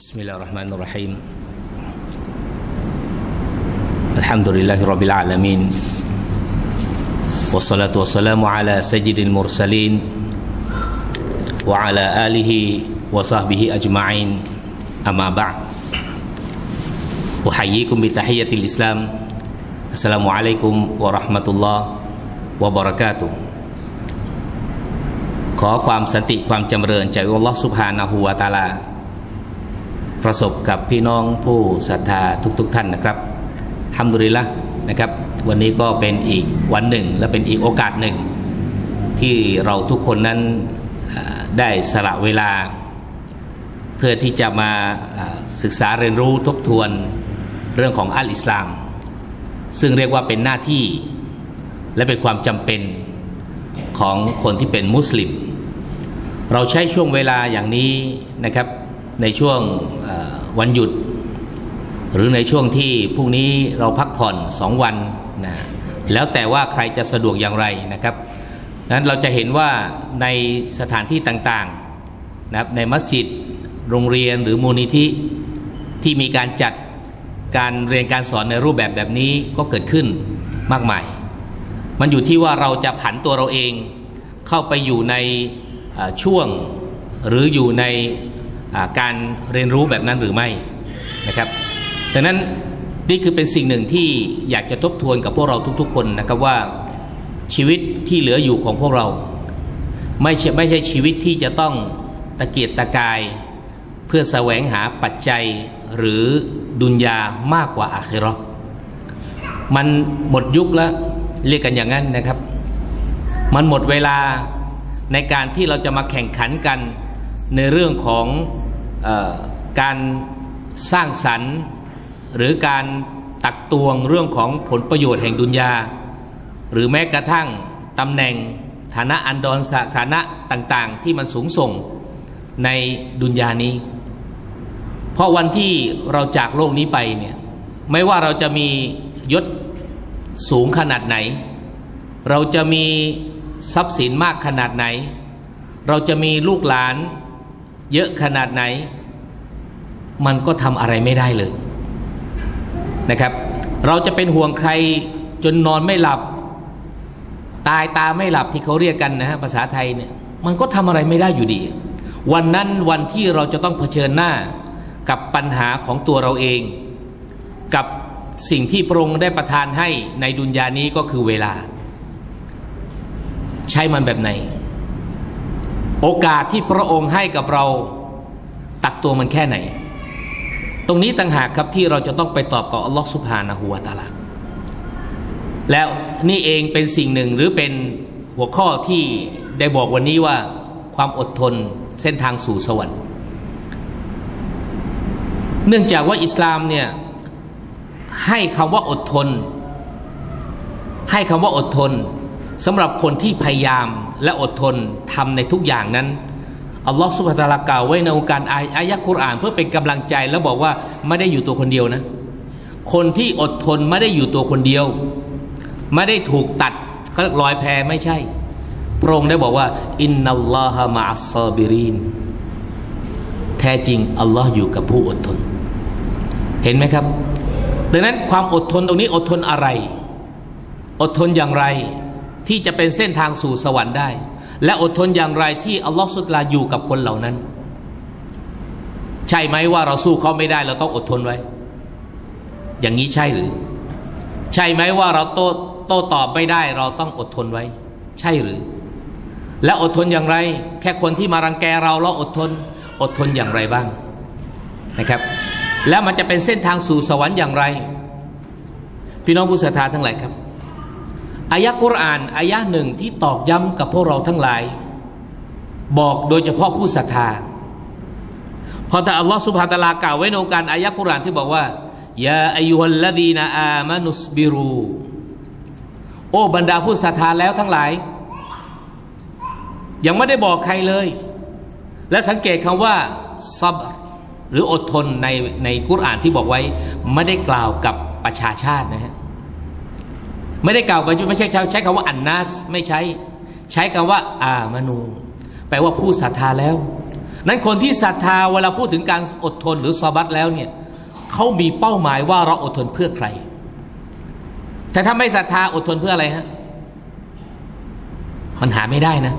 Bismillahirrahmanirrahim. Alhamdulillahirabbil alamin. Wassalatu wassalamu ala sayyidil mursalin wa ala alihi wa sahbihi ajma'in. Amma ba'd. Uhayyikum bi tahiyyatil Islam. Assalamualaikum warahmatullahi wabarakatuh. ขอความสันติความจำเริญจากอัลลอฮฺซุบฮานะฮูวะตะอาลาประสบกับพี่น้องผู้ศรัทธาทุกท่านนะครับอัลฮัมดุลิลละห์นะครับวันนี้ก็เป็นอีกวันหนึ่งและเป็นอีกโอกาสหนึ่งที่เราทุกคนนั้นได้สละเวลาเพื่อที่จะมาศึกษาเรียนรู้ทบทวนเรื่องของอัลอิสลามซึ่งเรียกว่าเป็นหน้าที่และเป็นความจำเป็นของคนที่เป็นมุสลิมเราใช้ช่วงเวลาอย่างนี้นะครับในช่วงวันหยุดหรือในช่วงที่พรุ่งนี้เราพักผ่อน2 วันนะแล้วแต่ว่าใครจะสะดวกอย่างไรนะครับนั้นเราจะเห็นว่าในสถานที่ต่างๆนะครับในมัสยิดโรงเรียนหรือมูลนิธิที่มีการจัดการเรียนการสอนในรูปแบบนี้ก็เกิดขึ้นมากมายมันอยู่ที่ว่าเราจะผันตัวเราเองเข้าไปอยู่ในช่วงหรืออยู่ในการเรียนรู้แบบนั้นหรือไม่นะครับดังนั้นนี่คือเป็นสิ่งหนึ่งที่อยากจะทบทวนกับพวกเราทุกๆคนนะครับว่าชีวิตที่เหลืออยู่ของพวกเราไม่ใช่ชีวิตที่จะต้องตะเกียกตะกายเพื่อแสวงหาปัจจัยหรือดุนยามากกว่าอาคิเราะห์มันหมดยุคแล้วเรียกกันอย่างนั้นนะครับมันหมดเวลาในการที่เราจะมาแข่งขันกันในเรื่องของการสร้างสรรค์หรือการตักตวงเรื่องของผลประโยชน์แห่งดุนยาหรือแม้กระทั่งตำแหน่งฐานะอันดรฐานะต่างๆที่มันสูงส่งในดุนยานี้เพราะวันที่เราจากโลกนี้ไปเนี่ยไม่ว่าเราจะมียศสูงขนาดไหนเราจะมีทรัพย์สินมากขนาดไหนเราจะมีลูกหลานเยอะขนาดไหนมันก็ทำอะไรไม่ได้เลยนะครับเราจะเป็นห่วงใครจนนอนไม่หลับตายตาไม่หลับที่เขาเรียกกันนะฮะภาษาไทยเนี่ยมันก็ทำอะไรไม่ได้อยู่ดีวันนั้นวันที่เราจะต้องเผชิญหน้ากับปัญหาของตัวเราเองกับสิ่งที่พระองค์ได้ประทานให้ในดุนยานี้ก็คือเวลาใช้มันแบบไหนโอกาสที่พระองค์ให้กับเราตักตัวมันแค่ไหนตรงนี้ต่างหากครับที่เราจะต้องไปตอบกับอัลลอฮฺซุบฮานะฮูวะตะอาลาแล้วนี่เองเป็นสิ่งหนึ่งหรือเป็นหัวข้อที่ได้บอกวันนี้ว่าความอดทนเส้นทางสู่สวรรค์เนื่องจากว่าอิสลามเนี่ยให้คำว่าอดทนสำหรับคนที่พยายามและอดทนทำในทุกอย่างนั้นอัลลอฮฺซุบฮานะฮูวะตะอาลากล่าวไว้ในองค์การอายะกุรอานเพื่อเป็นกำลังใจแล้วบอกว่าไม่ได้อยู่ตัวคนเดียวนะคนที่อดทนไม่ได้อยู่ตัวคนเดียวไม่ได้ถูกตัดก็ลอยแพไม่ใช่พระองค์ได้บอกว่าอินนัลลอฮะมะอัสซอบิรีนแท้จริงอัลลอฮ์อยู่กับผู้อดทนเห็นไหมครับดังนั้นความอดทนตรงนี้อดทนอะไรอดทนอย่างไรที่จะเป็นเส้นทางสู่สวรรค์ได้และอดทนอย่างไรที่อัลลอฮฺซุบฮานะฮูวะตะอาลาอยู่กับคนเหล่านั้นใช่ไหมว่าเราสู้เขาไม่ได้เราต้องอดทนไว้อย่างนี้ใช่หรือใช่ไหมว่าเราโต้ตอบไม่ได้เราต้องอดทนไว้ใช่หรือและอดทนอย่างไรแค่คนที่มารังแกเราอดทนอย่างไรบ้างนะครับแล้วมันจะเป็นเส้นทางสู่สวรรค์อย่างไรพี่น้องผู้ศรัทธาทั้งหลายครับอายะกุรอานอายะหนึ่งที่ตอกย้ำกับพวกเราทั้งหลายบอกโดยเฉพาะผู้ศรัทธาพอแต่อัลลอฮฺซุบฮานะฮูวะตะอาลากล่าวไว้ในองค์การอายะกุรอานที่บอกว่ายาอัยยูฮัลลดีนอามานุสบิรูโอ้บรรดาผู้ศรัทธาแล้วทั้งหลายยังไม่ได้บอกใครเลยและสังเกตคำว่าซับรหรืออดทนในกุรอานที่บอกไว้ไม่ได้กล่าวกับประชาชาตินะฮะไม่ได้กล่าวไปไม่ใช่ใช้คำว่าอันนัสไม่ใช้คำว่าอามานูแปลว่าผู้ศรัทธาแล้วนั้นคนที่ศรัทธาเวลาพูดถึงการอดทนหรือซอบัตแล้วเนี่ยเขามีเป้าหมายว่าเราอดทนเพื่อใครแต่ถ้าไม่ศรัทธาอดทนเพื่ออะไรฮะมันหาไม่ได้นะ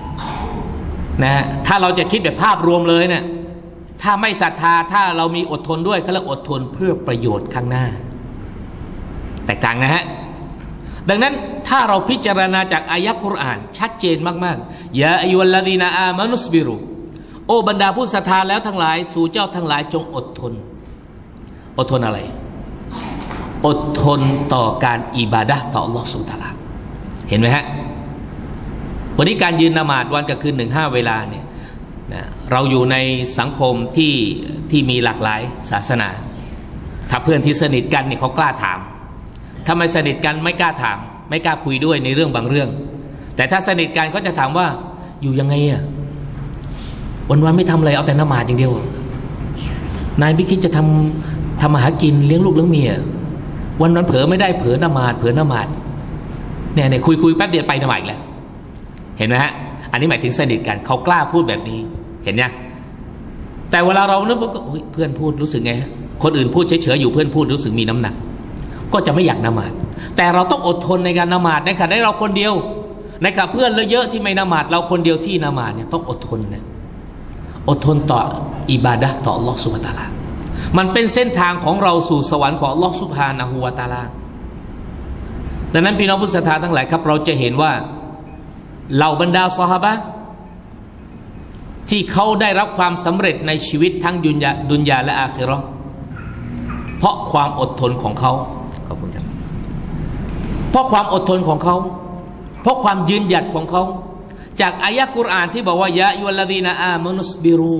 ถ้าเราจะคิดแบบภาพรวมเลยเนี่ยถ้าไม่ศรัทธาถ้าเรามีอดทนด้วยเขาเรียกอดทนเพื่อประโยชน์ข้างหน้าแตกต่างนะฮะดังนั้นถ้าเราพิจารณาจากอายะห์กุรอานชัดเจนมากๆยาอัยยุลลดีนาอามานุสบิรุโอบรรดาผู้ศรัทธาแล้วทั้งหลายสู่เจ้าทั้งหลายจงอดทนอดทนอะไรอดทนต่อการอิบาดะห์ต่ออัลลอฮฺซุบฮานะฮูวะตะอาลาเห็นไหมฮะวันนี้การยืนละหมาดวันกับคืน1-5เวลาเนี่ยเราอยู่ในสังคมที่มีหลากหลายศาสนาถ้าเพื่อนที่สนิทกันเนี่ยเขากล้าถามถ้าไม่สนิทกันไม่กล้าถามไม่กล้าคุยด้วยในเรื่องบางเรื่องแต่ถ้าสนิทกันก็จะถามว่าอยู่ยังไงอะวันไม่ทำอะไรเอาแต่ละหมาดอย่างเดียวนายไม่คิดจะทำมาหากินเลี้ยงลูกเลี้ยงเมียวันเผลอไม่ได้เผลอละหมาดเนี่ยคุยแป๊บเดียวไปละหมาดอีกแล้วเห็นไหมฮะอันนี้หมายถึงสนิทกันเขากล้าพูดแบบนี้เห็นยังแต่เวลาเราเนี่ยเพื่อนพูดรู้สึกไงคนอื่นพูดเฉยๆอยู่เพื่อนพูดรู้สึกมีน้ำหนักก็จะไม่อยากละหมาดแต่เราต้องอดทนในการละหมาดในขณะที่เราคนเดียวในขณะเพื่อนเยอะที่ไม่ละหมาดเราคนเดียวที่ละหมาดเนี่ยต้องอดทนนะอดทนต่ออิบาดะห์ต่ออัลลอฮฺซุบฮานะฮูวะตะอาลามันเป็นเส้นทางของเราสู่สวรรค์ของอัลลอฮฺซุบฮานะฮูวะตะอาลาดังนั้นพี่น้องผู้ศรัทธาทั้งหลายครับเราจะเห็นว่าเหล่าบรรดาซอฮาบะห์ที่เขาได้รับความสำเร็จในชีวิตทั้งดุนยาและอาคิเราะห์เพราะความอดทนของเขาขอบคุณครับเพราะความอดทนของเขาเพราะความยืนหยัดของเขาจากอายะห์กุรอานที่บอกว่ายะอัยยุลลดีนาอามานุสบิรู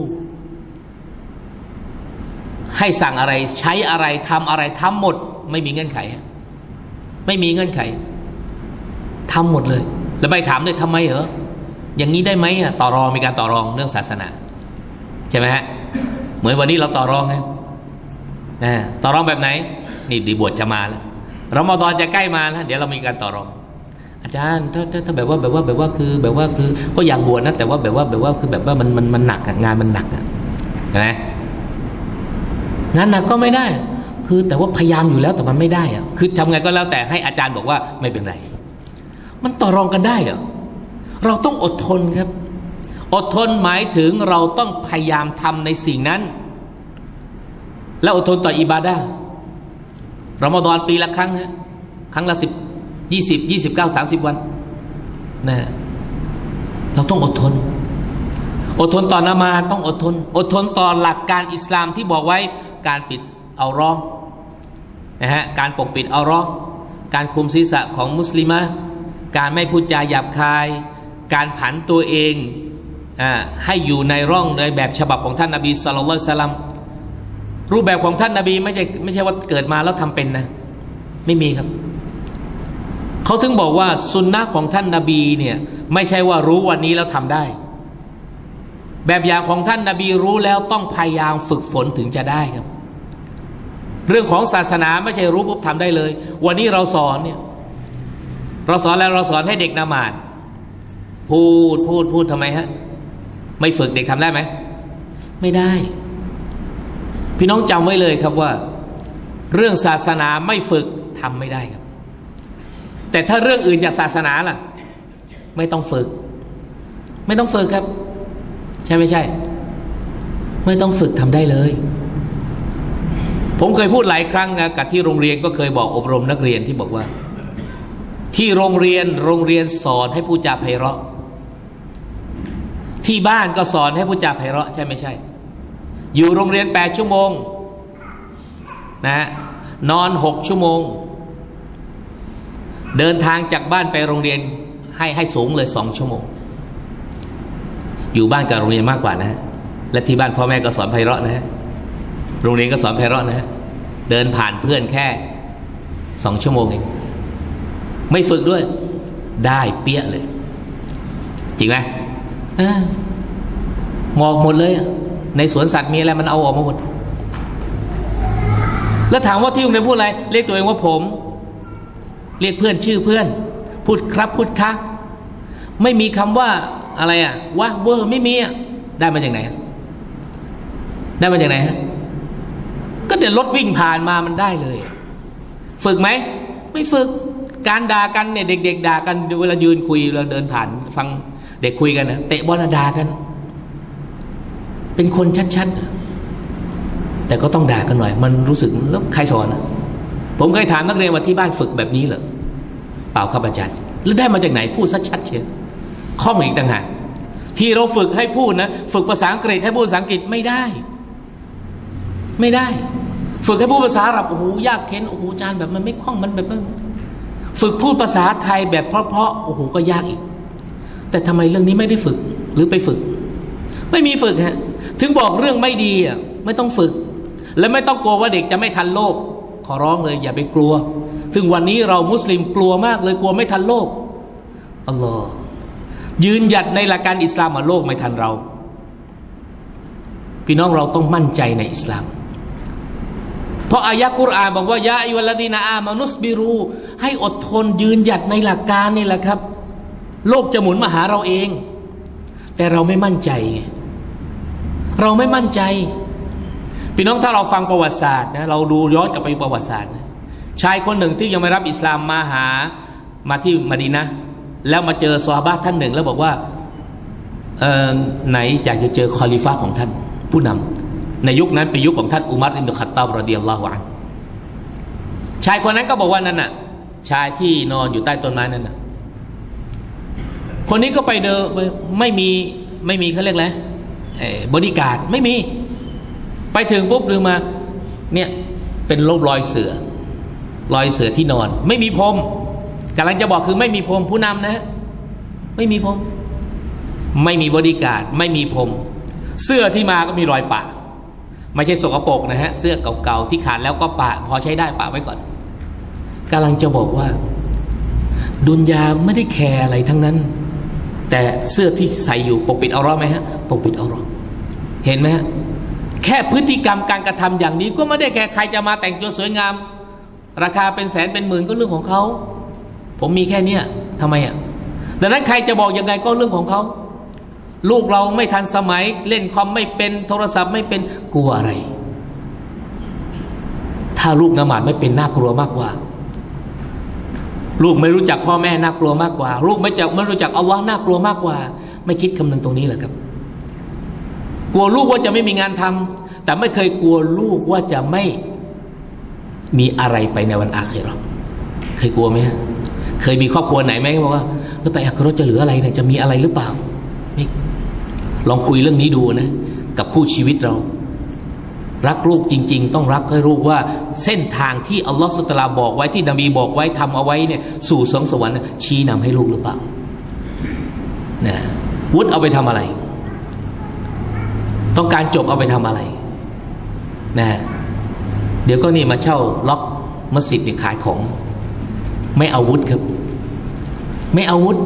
ให้สั่งอะไรใช้อะไรทำอะไรทำหมดไม่มีเงื่อนไขไม่มีเงื่อนไขทำหมดเลยแล้วไปถามด้วยทำไมเหรออย่างนี้ได้ไหมต่อรองมีการต่อรองเรื่องศาสนาใช่ไหมฮะเหมือนวันนี้เราต่อรองไงต่อรองแบบไหนนี่ดีบวชจะมาแล้วรอมฎอนจะใกล้มาแล้วเดี๋ยวเรามีการต่อรองอาจารย์ถ้าแบบว่าคือก็อยากบวชนะแต่ว่าแบบว่าคือแบบว่ามันหนักงานมันหนักเห็นไหมงานหนักก็ไม่ได้คือแต่ว่าพยายามอยู่แล้วแต่มันไม่ได้คือทำไงก็แล้วแต่ให้อาจารย์บอกว่าไม่เป็นไรมันต่อรองกันได้เหรอเราต้องอดทนครับอดทนหมายถึงเราต้องพยายามทำในสิ่งนั้นแล้วอดทนต่ออิบาดะห์รอมฎอนปีละครั้งฮะครั้งละ10 20 29 30 วันนะเราต้องอดทนต่อนามาต้องอดทนต่อหลักการอิสลามที่บอกไว้การปิดเอาเราะห์นะฮะการปกปิดเอาเราะห์การคุมศีรษะของมุสลิมะการไม่พูดจาหยาบคายการผันตัวเองให้อยู่ในร่องในแบบฉบับของท่านนบีศ็อลลัลลอฮุอะลัยฮิวะซัลลัมรูปแบบของท่านนบีไม่ใช่ว่าเกิดมาแล้วทำเป็นนะไม่มีครับเขาถึงบอกว่าสุนนะของท่านนบีเนี่ยไม่ใช่ว่ารู้วันนี้แล้วทำได้แบบอย่างของท่านนบีรู้แล้วต้องพยายามฝึกฝนถึงจะได้ครับเรื่องของศาสนาไม่ใช่รู้ปุ๊บทำได้เลยวันนี้เราสอนเนี่ยเราสอนแล้วเราสอนให้เด็กละหมาดพูดทำไมฮะไม่ฝึกเด็กทำได้ไหมไม่ได้พี่น้องจำไว้เลยครับว่าเรื่องศาสนาไม่ฝึกทำไม่ได้ครับแต่ถ้าเรื่องอื่นจากศาสนาล่ะไม่ต้องฝึกครับใช่ไม่ใช่ไม่ต้องฝึกทำได้เลยผมเคยพูดหลายครั้งนะกับที่โรงเรียนก็เคยบอกอบรมนักเรียนที่บอกว่าที่โรงเรียนสอนให้พูดจาไพเราะที่บ้านก็สอนให้พูดจาไพเราะใช่ไม่ใช่อยู่โรงเรียน8 ชั่วโมงนะนอน6 ชั่วโมงเดินทางจากบ้านไปโรงเรียนให้สูงเลย2 ชั่วโมงอยู่บ้านกับโรงเรียนมากกว่านะและที่บ้านพ่อแม่ก็สอนไพเราะนะฮะโรงเรียนก็สอนไพเราะนะฮะเดินผ่านเพื่อนแค่2 ชั่วโมงเองไม่ฝึกด้วยได้เปี้ยเลยจริงไหมหมอกหมดเลยในสวนสัตว์มีอะไรมันเอาออกมาหมดแล้วถามว่าที่โรงเรียนพูดอะไรเรียกตัวเองว่าผมเรียกเพื่อนชื่อเพื่อนพูดครับพูดคะไม่มีคำว่าอะไรวะเวอร์ไม่มีได้มาจากไหนได้มาจากไหนฮะก็เดี๋ยวรถวิ่งผ่านมามันได้เลยฝึกไหมไม่ฝึกการด่ากันเนี่ยเด็กๆด่ากันเวลายืนคุยเราเดินผ่านฟังเด็กคุยกันนะเตะบอลด่ากันเป็นคนชัดๆแต่ก็ต้องด่ากันหน่อยมันรู้สึกแล้วใครสอนผมเคยถามนักเรียนว่าที่บ้านฝึกแบบนี้เหรอเปล่าครับอาจารย์แล้วได้มาจากไหนพูดชัดๆเชียวข้อมูลอีกต่างหากที่เราฝึกให้พูดนะฝึกภาษาอังกฤษให้พูดภาษาอังกฤษไม่ได้ฝึกให้พูดภาษาอาหรับโอ้โหยากเข็นโอ้โหอาจารย์แบบมันไม่คล่องมันแบบฝึกพูดภาษาไทยแบบเพราะๆโอ้โหก็ยากอีกแต่ทำไมเรื่องนี้ไม่ได้ฝึกหรือไปฝึกไม่มีฝึกฮะถึงบอกเรื่องไม่ดีอ่ะไม่ต้องฝึกและไม่ต้องกลัวว่าเด็กจะไม่ทันโลกขอร้องเลยอย่าไปกลัวถึงวันนี้เรามุสลิมกลัวมากเลยกลัวไม่ทันโลกอัลลอฮ์ยืนหยัดในหลักการอิสลามโลกไม่ทันเราพี่น้องเราต้องมั่นใจในอิสลามเพราะอายะกุรอานบอกว่ายาอัยยุฮัลลซีนาอามานุสบิรูให้อดทนยืนหยัดในหลักการนี่แหละครับโลกจะหมุนมาหาเราเองแต่เราไม่มั่นใจเราไม่มั่นใจพี่น้องถ้าเราฟังประวัติศาสตร์นะเราดูย้อนกลับไปประวัติศาสตร์นะชายคนหนึ่งที่ยังไม่รับอิสลามมาที่มะดีนะห์แล้วมาเจอซอฮาบะห์ท่านหนึ่งแล้วบอกว่าไหนอยากจะเจอคอลิฟะห์ของท่านผู้นำในยุคนั้นเป็นยุคของท่านอุมัรอิบนุขัตฏอบรอฎิยัลลอฮุอันฮุชายคนนั้นก็บอกว่านั่นน่ะชายที่นอนอยู่ใต้ต้นไม้นั่นน่ะคนนี้ก็ไปเดินไม่มีเขาเรียกอะไรบอดี้การ์ดไม่มีไปถึงปุ๊บลืมมาเนี่ยเป็นรูปรอยเสือที่นอนไม่มีพรมกำลังจะบอกคือไม่มีพรมผู้นำนะไม่มีพรมไม่มีบอดี้การ์ดไม่มีพรมเสื้อที่มาก็มีรอยปะไม่ใช่สกปรกนะฮะเสื้อเก่าๆที่ขาดแล้วก็ปะพอใช้ได้ปะไว้ก่อนกำลังจะบอกว่าดุนยาไม่ได้แคร์อะไรทั้งนั้นแต่เสื้อที่ใส่อยู่ปกปิดเอาเราะห์ไหมฮะปกปิดเอาเราะห์เห็นไหมฮะแค่พฤติกรรมการกระทำอย่างนี้ก็ไม่ได้แคร์ใครจะมาแต่งตัวสวยงามราคาเป็นแสนเป็นหมื่นก็เรื่องของเขาผมมีแค่เนี้ยทำไมดังนั้นใครจะบอกยังไงก็เรื่องของเขาลูกเราไม่ทันสมัยเล่นคอมไม่เป็นโทรศัพท์ไม่เป็นกลัวอะไรถ้าลูกละหมาดไม่เป็นน่ากลัวมากกว่าลูกไม่รู้จักพ่อแม่น่ากลัวมากกว่าลูกไม่รู้จักอัลลอฮ์น่ากลัวมากกว่าไม่คิดคำนึงตรงนี้แหละครับกลัวลูกว่าจะไม่มีงานทำแต่ไม่เคยกลัวลูกว่าจะไม่มีอะไรไปในวันอาคิเราะห์เคยกลัวไหมฮะเคยมีครอบครัวไหนไหมบอกว่าแล้วไปอาคิเราะห์จะเหลืออะไรเนี่ยจะมีอะไรหรือเปล่าไม่ลองคุยเรื่องนี้ดูนะกับคู่ชีวิตเรารักลูกจริงๆต้องรักให้ลูกว่าเส้นทางที่อัลลอฮฺสุตะอาลาบอกไว้ที่นบีบอกไว้ทำเอาไว้เนี่ยสู่สวงสวรรค์ชี้นำให้ลูกหรือเปล่านะวุฒิเอาไปทำอะไรต้องการจบเอาไปทำอะไรนะเดี๋ยวก็นี่มาเช่าล็อกมัสยิดเนี่ยขายของไม่เอาวุฒิครับไม่เอาวุฒิ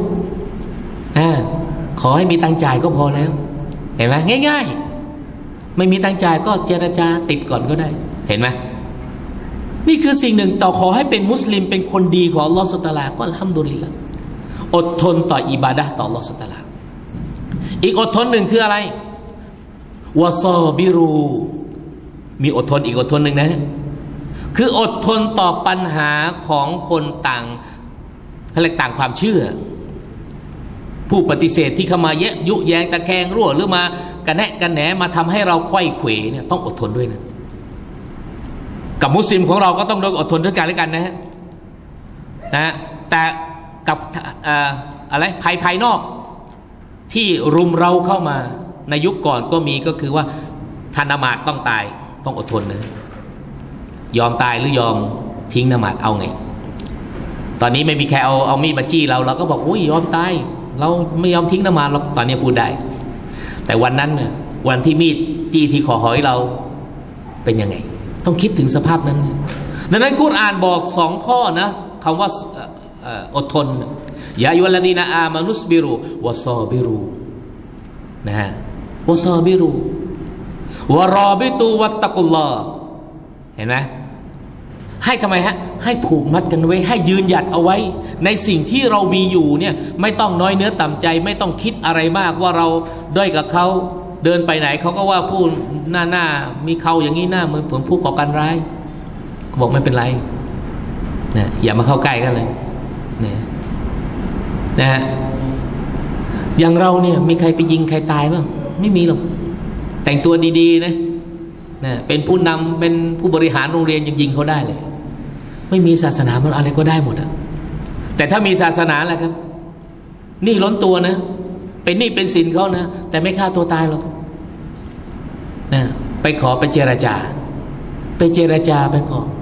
ขอให้มีตังจ่ายก็พอแล้วเห็นไหมง่ายๆไม่มีตังจ่ายก็เจรจาติดก่อนก็ได้เห็นไหมนี่คือสิ่งหนึ่งต่อขอให้เป็นมุสลิมเป็นคนดีของอัลลอฮฺซุบฮานะฮูวะตะอาลาก็อัลฮัมดุลิลละห์อดทนต่ออิบาดะห์ต่ออัลลอฮฺซุบฮานะฮูวะตะอาลาอีกอดทนหนึ่งคืออะไรวะซอบิรูมีอดทนอีกอดทนหนึ่งนะคืออดทนต่อปัญหาของคนต่างเขาเรียกต่างความเชื่อผู้ปฏิเสธที่เข้ามายุแยงตะแคงรั่วหรือมากระแนะกระแหนมาทำให้เราไขว้เขวเนี่ยต้องอดทนด้วยนะกับมุสลิมของเราก็ต้องอดทนด้วยกันและกันนะแต่กับอะไรภายนอกที่รุมเราเข้ามาในยุคก่อนก็มีก็คือว่าท่านละหมาดต้องตายต้องอดทนนะยอมตายหรือยอมทิ้งละหมาดเอาไงตอนนี้ไม่มีใครเอามีดมาจี้เราก็บอกอุ้ยยอมตายเราไม่ยอมทิ้งละหมาดเราตอนนี้พูดได้แต่วันนั้นวันที่มีดจี้ที่คอหอยเราเป็นยังไงต้องคิดถึงสภาพนั้นดังนั้นกุรอานบอก2ข้อนะคำว่าอดทนยาอัยยุฮัลลซีนาอามานุสบิรูวะซอบิรูนะฮะวะซอบิรูวะรอบิตูวัตตะกุลลอฮ์เห็นไหมให้ทำไมฮะให้ผูกมัดกันไว้ให้ยืนหยัดเอาไว้ในสิ่งที่เรามีอยู่เนี่ยไม่ต้องน้อยเนื้อต่ำใจไม่ต้องคิดอะไรมากว่าเราด้อยกับเขาเดินไปไหนเขาก็ว่าผู้หน้ามีเขาอย่างนี้หน้าเหมือนผู้ก่อการร้ายบอกไม่เป็นไรนะอย่ามาเข้าใกล้กันเลยนะฮะอย่างเราเนี่ยมีใครไปยิงใครตายบ้างไม่มีหรอกแต่งตัวดีๆนะเป็นผู้นำเป็นผู้บริหารโรงเรียนยังยิงเขาได้เลยไม่มีศาสนามันอะไรก็ได้หมดอะแต่ถ้ามีศาสนาแหละครับนี่ล้นตัวนะเป็นนี่เป็นสินเขานะแต่ไม่ฆ่าตัวตายหรอกนะไปขอไปเจรจาไปขอ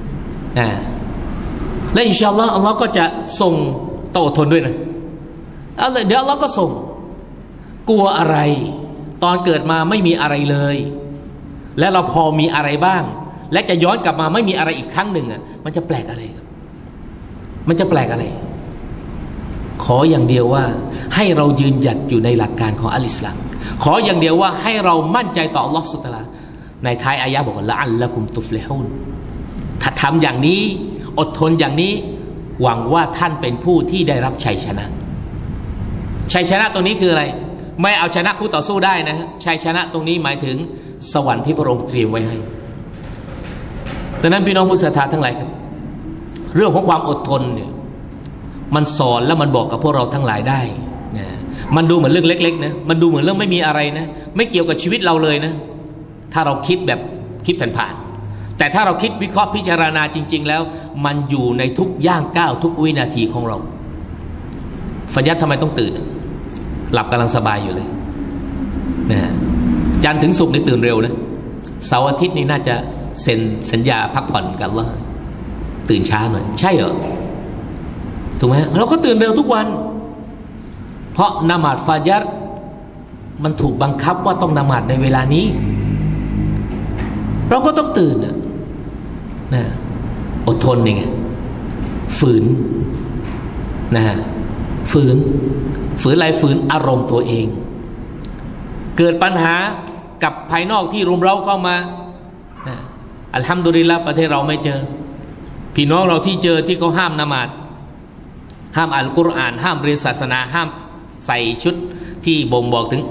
และอินชาอัลลอฮ์อัลลอฮ์ก็จะส่งโต้ทนด้วยนะเดี๋ยวอัลลอฮ์ก็ส่งกลัวอะไรตอนเกิดมาไม่มีอะไรเลยและเราพอมีอะไรบ้างและจะย้อนกลับมาไม่มีอะไรอีกครั้งหนึ่งอ่ะมันจะแปลกอะไรครับมันจะแปลกอะไรขออย่างเดียวว่าให้เรายืนหยัดอยู่ในหลักการของอัลอิสลามขออย่างเดียวว่าให้เรามั่นใจต่ออัลลอฮฺซุบฮานะฮูวะตะอาลาในท้ายอายะห์บอกว่าละอัลละกุมตุฟลิฮูนถ้าทำอย่างนี้อดทนอย่างนี้หวังว่าท่านเป็นผู้ที่ได้รับชัยชนะชัยชนะตรงนี้คืออะไรไม่เอาชนะคู่ต่อสู้ได้นะชัยชนะตรงนี้หมายถึงสวรรค์ที่พระองค์เตรียมไว้ให้ดังนั้นพี่น้องผู้ศรัทธาทั้งหลายครับเรื่องของความอดทนเนี่ยมันสอนแล้วมันบอกกับพวกเราทั้งหลายได้นะมันดูเหมือนเรื่องเล็กๆนะมันดูเหมือนเรื่องไม่มีอะไรนะไม่เกี่ยวกับชีวิตเราเลยนะถ้าเราคิดแบบคิดผ่านๆแต่ถ้าเราคิดวิเคราะห์พิจารณาจริงๆแล้วมันอยู่ในทุกย่างก้าวทุกวินาทีของเราฟัญญัตทำไมต้องตื่นหลับกำลังสบายอยู่เลยนะจันทร์ถึงศุกร์นี่ตื่นเร็วนะเสาร์อาทิตย์นี่น่าจะเซ็นสัญญาพักผ่อนกันว่าตื่นช้าหน่อยใช่เหรอถูกไหมเราก็ตื่นเร็วทุกวันเพราะละหมาดฟาญัรมันถูกบังคับว่าต้องละหมาดในเวลานี้เราก็ต้องตื่นนะอดทนนี่ไงฝืนนะฝืนอะไรฝืนอารมณ์ตัวเองเกิดปัญหากับภายนอกที่รุมเร้าเข้ามาอัลฮัมดุลิลละห์ประเทศเราไม่เจอพี่น้องเราที่เจอที่เขาห้ามละหมาดห้ามอ่านกุรอานห้ามเรียนศาสนาห้ามใส่ชุดที่บ่งบอกถึง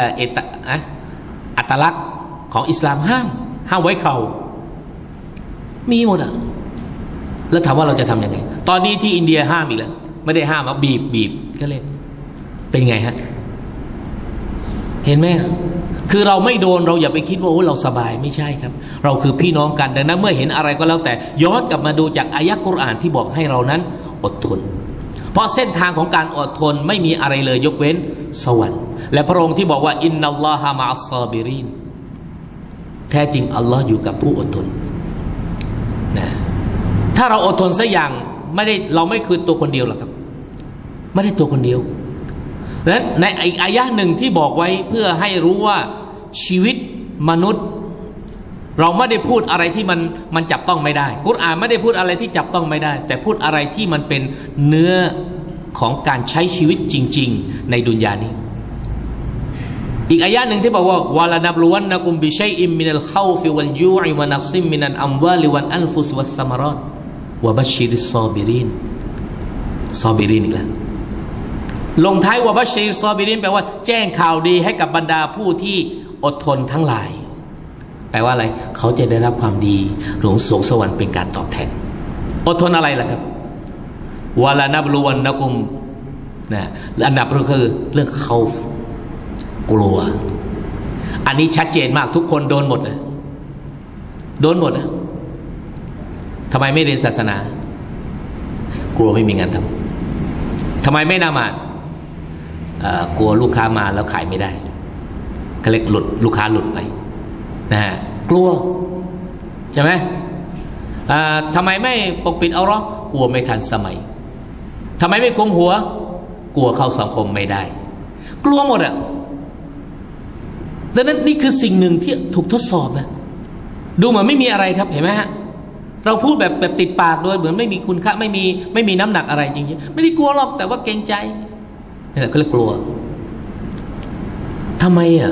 อัตลักษณ์ของอิสลามห้ามไว้เขามีหมดอ่ะแล้วถามว่าเราจะทำยังไงตอนนี้ที่อินเดียห้ามอีกแล้วไม่ได้ห้ามบีบก็เลยเป็นไงฮะเห็นไหมคือเราไม่โดนเราอย่าไปคิดว่าโอ้เราสบายไม่ใช่ครับเราคือพี่น้องกันดังนั้นเมื่อเห็นอะไรก็แล้วแต่ย้อนกลับมาดูจากอายะห์กุรอานที่บอกให้เรานั้นอดทนเพราะเส้นทางของการอดทนไม่มีอะไรเลยยกเว้นสวรรค์และพระองค์ที่บอกว่าอินนัลลอฮะมะอัสซอบิรินแท้จริงอัลลอฮ์อยู่กับผู้อดทนนะถ้าเราอดทนสักอย่างเราไม่คือตัวคนเดียวหรอกครับไม่ได้ตัวคนเดียวและในอีกอายะห์หนึ่งที่บอกไว้เพื่อให้รู้ว่าชีวิตมนุษย์เราไม่ได้พูดอะไรที่มันจับต้องไม่ได้กุรอานไม่ได้พูดอะไรที่จับต้องไม่ได้แต่พูดอะไรที่มันเป็นเนื้อของการใช้ชีวิตจริงๆในดุนยานี้อีกอายะห์หนึ่งที่บอกว่าวะลานับลุวันนะกุมบิชัยอิมมินัลคอฟิวัลยูอิวะนักซิมมินัลอัมวาลิวัลอันฟุสวัสซัมารอตวะบัชชิริสซอบิรินอีกแล้วลงท้ายวะบัชชิริสซอบิรินแปลว่าแจ้งข่าวดีให้กับบรรดาผู้ที่อดทนทั้งหลายแปลว่าอะไรเขาจะได้รับความดีหลวงสวงสวรรค์เป็นการตอบแทนอดทนอะไรล่ะครับวะลานับลุวันนะกุมนะอันดับแรกคือเรื่องเขากลัวอันนี้ชัดเจนมากทุกคนโดนหมดเลยโดนหมดนะทำไมไม่เรียนศาสนากลัวไม่มีงานทำทำไมไม่ละหมาดกลัวลูกค้ามาแล้วขายไม่ได้เขาเรียกหลุดลูกค้าหลุดไปนะฮะกลัวใช่ไหมทำไมไม่ปกปิดเอาหรอกลัวไม่ทันสมัยทำไมไม่คุมหัวกลัวเข้าสังคมไม่ได้กลัวหมดอ่ะดังนั้นนี่คือสิ่งหนึ่งที่ถูกทดสอบนะดูเหมือนไม่มีอะไรครับเห็นไหมฮะเราพูดแบบติดปากโดยเหมือนไม่มีคุณค่าไม่มีน้ำหนักอะไรจริงๆไม่ได้กลัวหรอกแต่ว่าเกรงใจนี่แหละก็เลยกลัวทำไมอ่ะ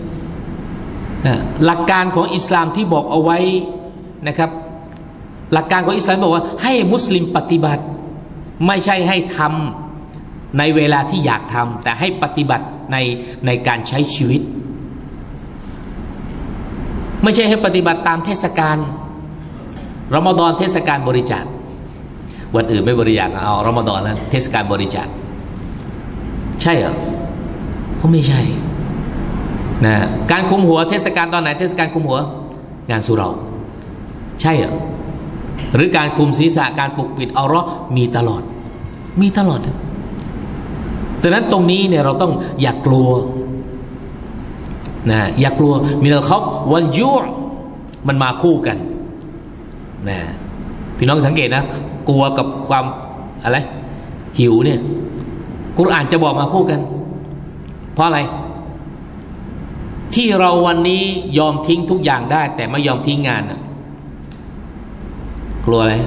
หลักการของอิสลามที่บอกเอาไว้นะครับหลักการของอิสลามบอกว่าให้มุสลิมปฏิบัติไม่ใช่ให้ทำในเวลาที่อยากทำแต่ให้ปฏิบัติในการใช้ชีวิตไม่ใช่ให้ปฏิบัติตามเทศกาลรอมฎอนเทศกาลบริจาควันอื่นไม่บริจาคเอารอมฎอนแล้วเทศกาลบริจาคใช่เหรอก็ไม่ใช่นะการคุมหัวเทศกาลตอนไหนเทศกาลคุมหัวงานสุเราะห์ใช่เหรอหรือการคุมศีรษะการปกปิดเอาเราะห์มีตลอดดังนั้นตรงนี้เนี่ยเราต้องอย่ากลัวนะอย่ากลัวมินัลคอฟวัลยูอ์มันมาคู่กันนะพี่น้องสังเกตนะกลัวกับความอะไรหิวเนี่ยกุรอานจะบอกมาคู่กันเพราะอะไรที่เราวันนี้ยอมทิ้งทุกอย่างได้แต่ไม่ยอมทิ้งงานนะกลัวอะไร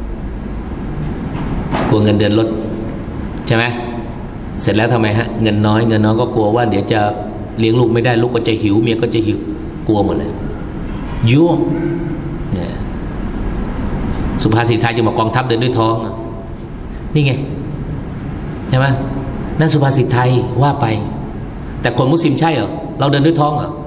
กลัวเงินเดือนลดใช่ไหมเสร็จแล้วทำไมฮะเงินน้อยก็กลัวว่าเดี๋ยวจะเลี้ยงลูกไม่ได้ลูกก็จะหิวเมียก็จะหิวกลัวหมดเลยยั่วเนี่ยสุภาษิตไทยจะบอกกองทัพเดินด้วยท้องนี่ไงใช่ไหมนั่นสุภาษิตไทยว่าไปแต่คนมุสลิมใช่เหรอเราเดินด้วยท้องเหรอ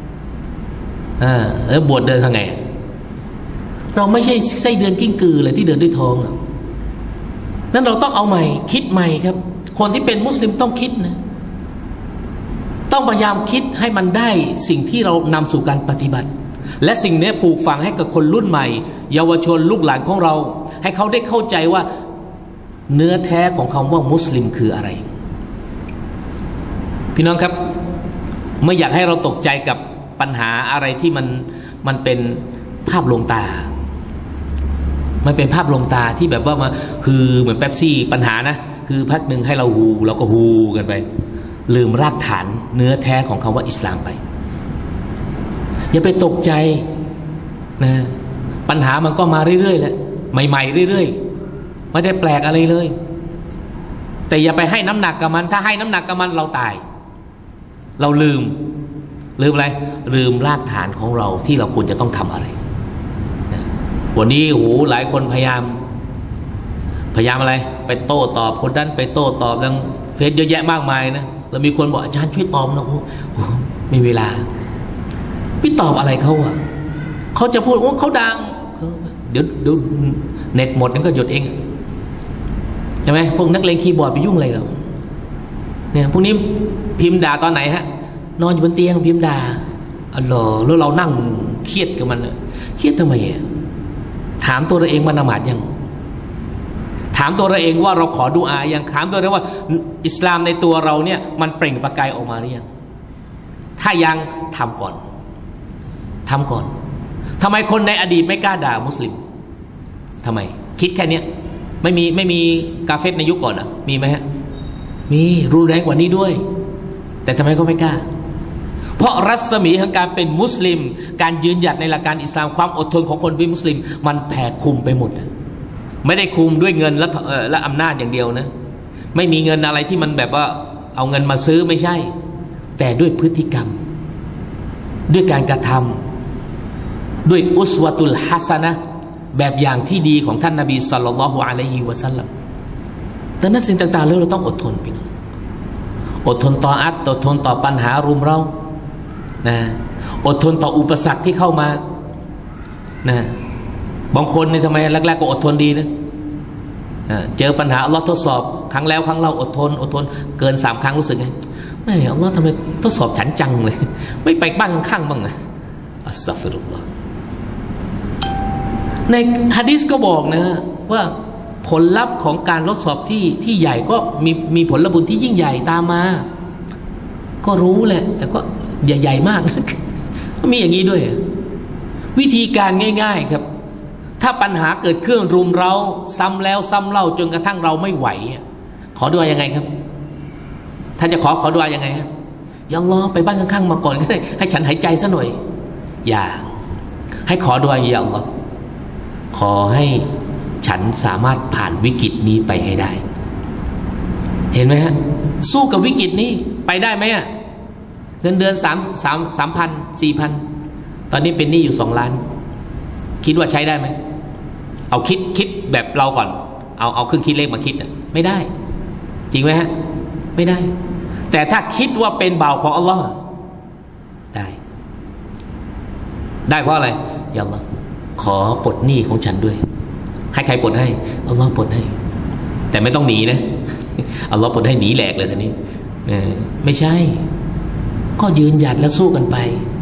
แล้วบวชเดินทางไงเราไม่ใช่ไส้เดือนกิ้งกือเลยที่เดินด้วยท้องนั้นเราต้องเอาใหม่คิดใหม่ครับคนที่เป็นมุสลิมต้องคิดนะต้องพยายามคิดให้มันได้สิ่งที่เรานำสู่การปฏิบัติและสิ่งนี้ปลูกฝังให้กับคนรุ่นใหม่เยาวชนลูกหลานของเราให้เขาได้เข้าใจว่าเนื้อแท้ของคำว่ามุสลิมคืออะไรพี่น้องครับไม่อยากให้เราตกใจกับปัญหาอะไรที่มันเป็นภาพลวงตามันเป็นภาพลวงตาที่แบบว่ามาฮือเหมือนเป๊ปซี่ปัญหานะคือพักหนึ่งให้เราฮูเราก็ฮูกันไปลืมรากฐานเนื้อแท้ของคำว่าอิสลามไปอย่าไปตกใจนะปัญหามันก็มาเรื่อยๆแหละใหม่ๆเรื่อยๆไม่ได้แปลกอะไรเลยแต่อย่าไปให้น้ำหนักกับมันถ้าให้น้ำหนักกับมันเราตายเราลืมอะไรลืมรากฐานของเราที่เราควรจะต้องทำอะไรนะวันนี้โหหลายคนพยายามอะไรไปโต้ตอบคนนั้นไปโต้ตอบทางเฟซเยอะแยะมากมายนะแล้วมีคนบอกอาจารย์ช่วยตอบนะโอ้ไม่เวลาพี่ตอบอะไรเขาอ่ะเขาจะพูดว่าเขาดังเดี๋ยวเน็ตหมดนั่นก็หยุดเองใช่ไหมพวกนักเลงคีย์บอร์ดไปยุ่งอะไรกับเนี่ยพวกนี้พิมพ์ด่าตอนไหนฮะนอนอยู่บนเตียงพิมพ์ด่าอ๋อแล้วเรานั่งเครียดกับมันเครียดทำไมถามตัวเราเองมันละหมาดยังถามตัวเราเองว่าเราขอดุอายังถามตัวเราว่าอิสลามในตัวเราเนี่ยมันเปล่งประกายออกมาหรือยังถ้ายังทำก่อนทำไมคนในอดีตไม่กล้าด่ามุสลิมทำไมคิดแค่นี้ไม่มีกาเฟสในยุคก่อนอ่ะมีไหมฮะมีรุนแรงกว่านี้ด้วยแต่ทำไมก็ไม่กล้าเพราะรัศมีของการเป็นมุสลิมการยืนหยัดในหลักการอิสลามความอดทนของคนเป็นมุสลิมมันแผ่คลุมไปหมดไม่ได้คุมด้วยเงินและอำนาจอย่างเดียวนะไม่มีเงินอะไรที่มันแบบว่าเอาเงินมาซื้อไม่ใช่แต่ด้วยพฤติกรรมด้วยการกระทำด้วยอุสวะตุลฮัสนะห์แบบอย่างที่ดีของท่านนบีศ็อลลัลลอฮุอะลัยฮิวะซัลลัมดังนั้นสิ่งต่างๆแล้วเราต้องอดทนพี่น้องอดทนต่ออดทนต่อปัญหารุมเรานะอดทนต่ออุปสรรคที่เข้ามานะบางคนนี่ทำไมแรกๆก็อดทนดีนะเจอปัญหาอัลลอฮ์ทดสอบครั้งแล้วครั้งเล่าอดทนเกิน3 ครั้งรู้สึกไงไม่อัลลอฮ์ทำไมทดสอบฉันจังเลยไม่ไปบ้างข้างๆบ้างเลยอัสซะฟิรุลลอฮ์ในหะดีษก็บอกนะว่าผลลัพธ์ของการทดสอบที่ใหญ่ก็มีผลบุญที่ยิ่งใหญ่ตามมาก็รู้แหละแต่ก็ใหญ่ๆมากนะมีอย่างนี้ด้วยวิธีการง่ายๆครับถ้าปัญหาเกิดขึ้นรุมเราซ้ำแล้วซ้ำเล่าจนกระทั่งเราไม่ไหวขอดุอายังไงครับถ้าจะขอดุอายังไงฮะอย่าอัลเลาะห์ไปบ้านข้างๆมาก่อนก็ได้ให้ฉันหายใจซะหน่อยอย่าให้ขอดุอาอย่าอัลเลาะห์ขอให้ฉันสามารถผ่านวิกฤตนี้ไปให้ได้เห็นไหมฮะสู้กับวิกฤตนี้ไปได้ไหมอ่ะเงินเดือน3,000 4,000ตอนนี้เป็นหนี้อยู่2 ล้านคิดว่าใช้ได้ไหมเอาคิดแบบเราก่อนเอาเครื่องคิดเลขมาคิดไม่ได้จริงไหมฮะไม่ได้แต่ถ้าคิดว่าเป็นบ่าวของอัลลอฮ์ได้ได้เพราะอะไรยาอัลลอฮ์ขอปลดหนี้ของฉันด้วยให้ใครปลดให้อัลลอฮ์ปลดให้แต่ไม่ต้องหนีนะอัลลอฮ์ปลดให้หนีแหลกเลยทีนี้ไม่ใช่ก็ยืนหยัดแล้วสู้กันไป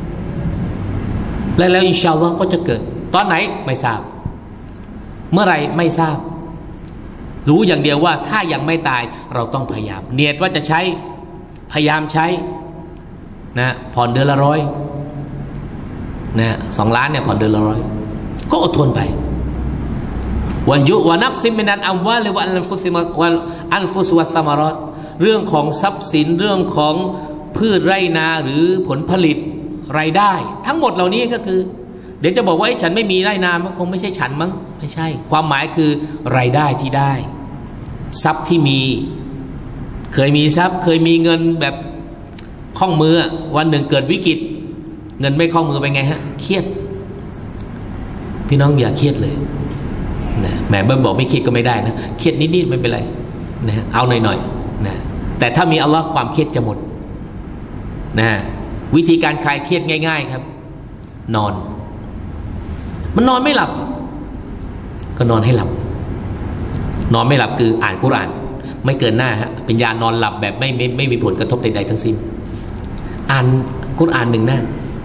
แล้วอินชาอัลลอฮ์ก็จะเกิดตอนไหนไม่ทราบเมื่อไหร่ไม่ทราบรู้อย่างเดียวว่าถ้ายังไม่ตายเราต้องพยายามเนียดว่าจะใช้พยายามใช้นะผ่อนเดือนละ100นะ2 ล้านเนี่ยผ่อนเดือนละ100ก็อดทนไปวันยุวานักซิมินันอัมวาเลวะอัลฟุซิมวันอัลฟุสวัตสมารอดเรื่องของทรัพย์สินเรื่องของพืชไร่นาหรือผลผลิตรายได้ทั้งหมดเหล่านี้ก็คือเดี๋ยวจะบอกว่าฉันไม่มีไร่นามันคงไม่ใช่ฉันมั้งไม่ใช่ความหมายคือรายได้ที่ได้ทรัพย์ที่มีเคยมีทรัพย์เคยมีเงินแบบคล่องมือวันหนึ่งเกิดวิกฤตเงินไม่คล่องมือไปไงฮะเครียดพี่น้องอย่าเครียดเลยนะแหมเบิ้มบอกไม่เครียดก็ไม่ได้นะเครียดนิดๆไม่เป็นไรนะเอาหน่อยๆนะแต่ถ้ามีอัลลอฮ์ความเครียดจะหมดนะวิธีการคลายเครียดง่ายๆครับนอนมันนอนไม่หลับก็นอนให้หลับนอนไม่หลับคืออ่านกุรอานไม่เกินหน้าฮะเป็นยานอนหลับแบบไม่มีผลกระทบใดๆทั้งสิ้นอ่านกุรอาน1 หน้า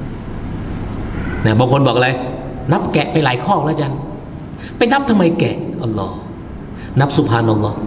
บางคนบอกอะไรนับแกะไปหลายข้อแล้วจันไปนับทำไมแกะอัลลอฮ์นับซุบฮานัลลอฮ์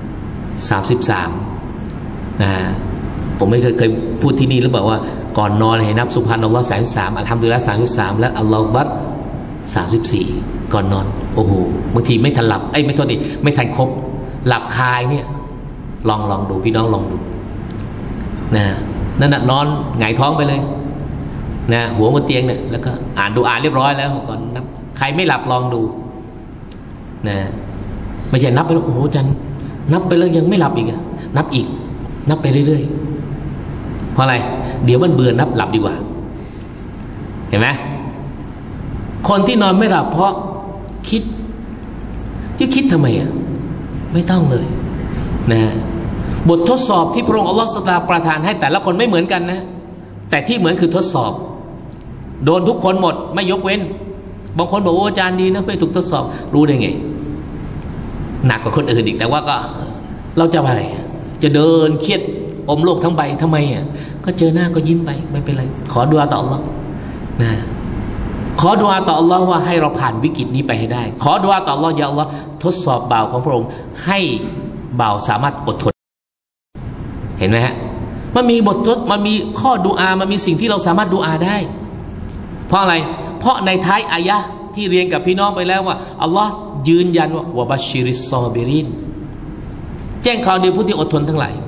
33นะผมไม่เคยพูดที่นี่หรือเปล่าว่าก่อนนอนให้นับซุบฮานัลลอฮ์33อัลฮัมดุลิลละห์33และอัลลอฮฺบัร34ก่อนนอนโอ้โหบางทีไม่ทันหลับไม่โทษดิไม่ทันครบหลับคายเนี่ยลองดูพี่น้องลองดูนะนั่นน่ะนอนหงายท้องไปเลยนะหัวบนเตียงเนี่ยแล้วก็อ่านดูอ่านเรียบร้อยแล้วก่อนนับใครไม่หลับลองดูนะไม่ใช่นับไปแล้วโอ้โหจันนับไปแล้วยังไม่หลับอีกนับอีกนับไปเรื่อยๆเพราะอะไรเดี๋ยวมันเบื่อนับหลับดีกว่าเห็นไหมคนที่นอนไม่หลับเพราะคิดจะคิดทำไมไม่ต้องเลยนะบททดสอบที่พระองค์อัลลอฮฺสุบฮานะฮูวะตะอาลาประทานให้แต่ละคนไม่เหมือนกันนะแต่ที่เหมือนคือทดสอบโดนทุกคนหมดไม่ยกเว้นบางคนบอกว่าอาจารย์ดีนะไม่ถูกทดสอบรู้ได้ไงหนักกว่าคนอื่นอีกแต่ว่าก็เราจะอะไรจะเดินเครียดอมโลกทั้งใบทำไมก็เจอหน้าก็ยิ้มไปไม่เป็นไรขอดุอาต่ออัลลอฮ์นะขอดุอาต่ออัลลอฮ์ว่าให้เราผ่านวิกฤตนี้ไปให้ได้ขอดุอาต่ออัลลอฮ์ยาอัลลอฮ์ทดสอบบ่าวของพระองค์ให้บ่าวสามารถอดทนเห็นไหมฮะมันมีบททดมันมีข้อดุอามันมีสิ่งที่เราสามารถดุอาได้เพราะอะไรเพราะในท้ายอายะที่เรียนกับพี่น้องไปแล้วว่าอัลลอฮ์ยืนยันว่าวะบัชชิริสซอบิรินแจ้งข่าวดีผู้ที่อดทนทั้งหลาย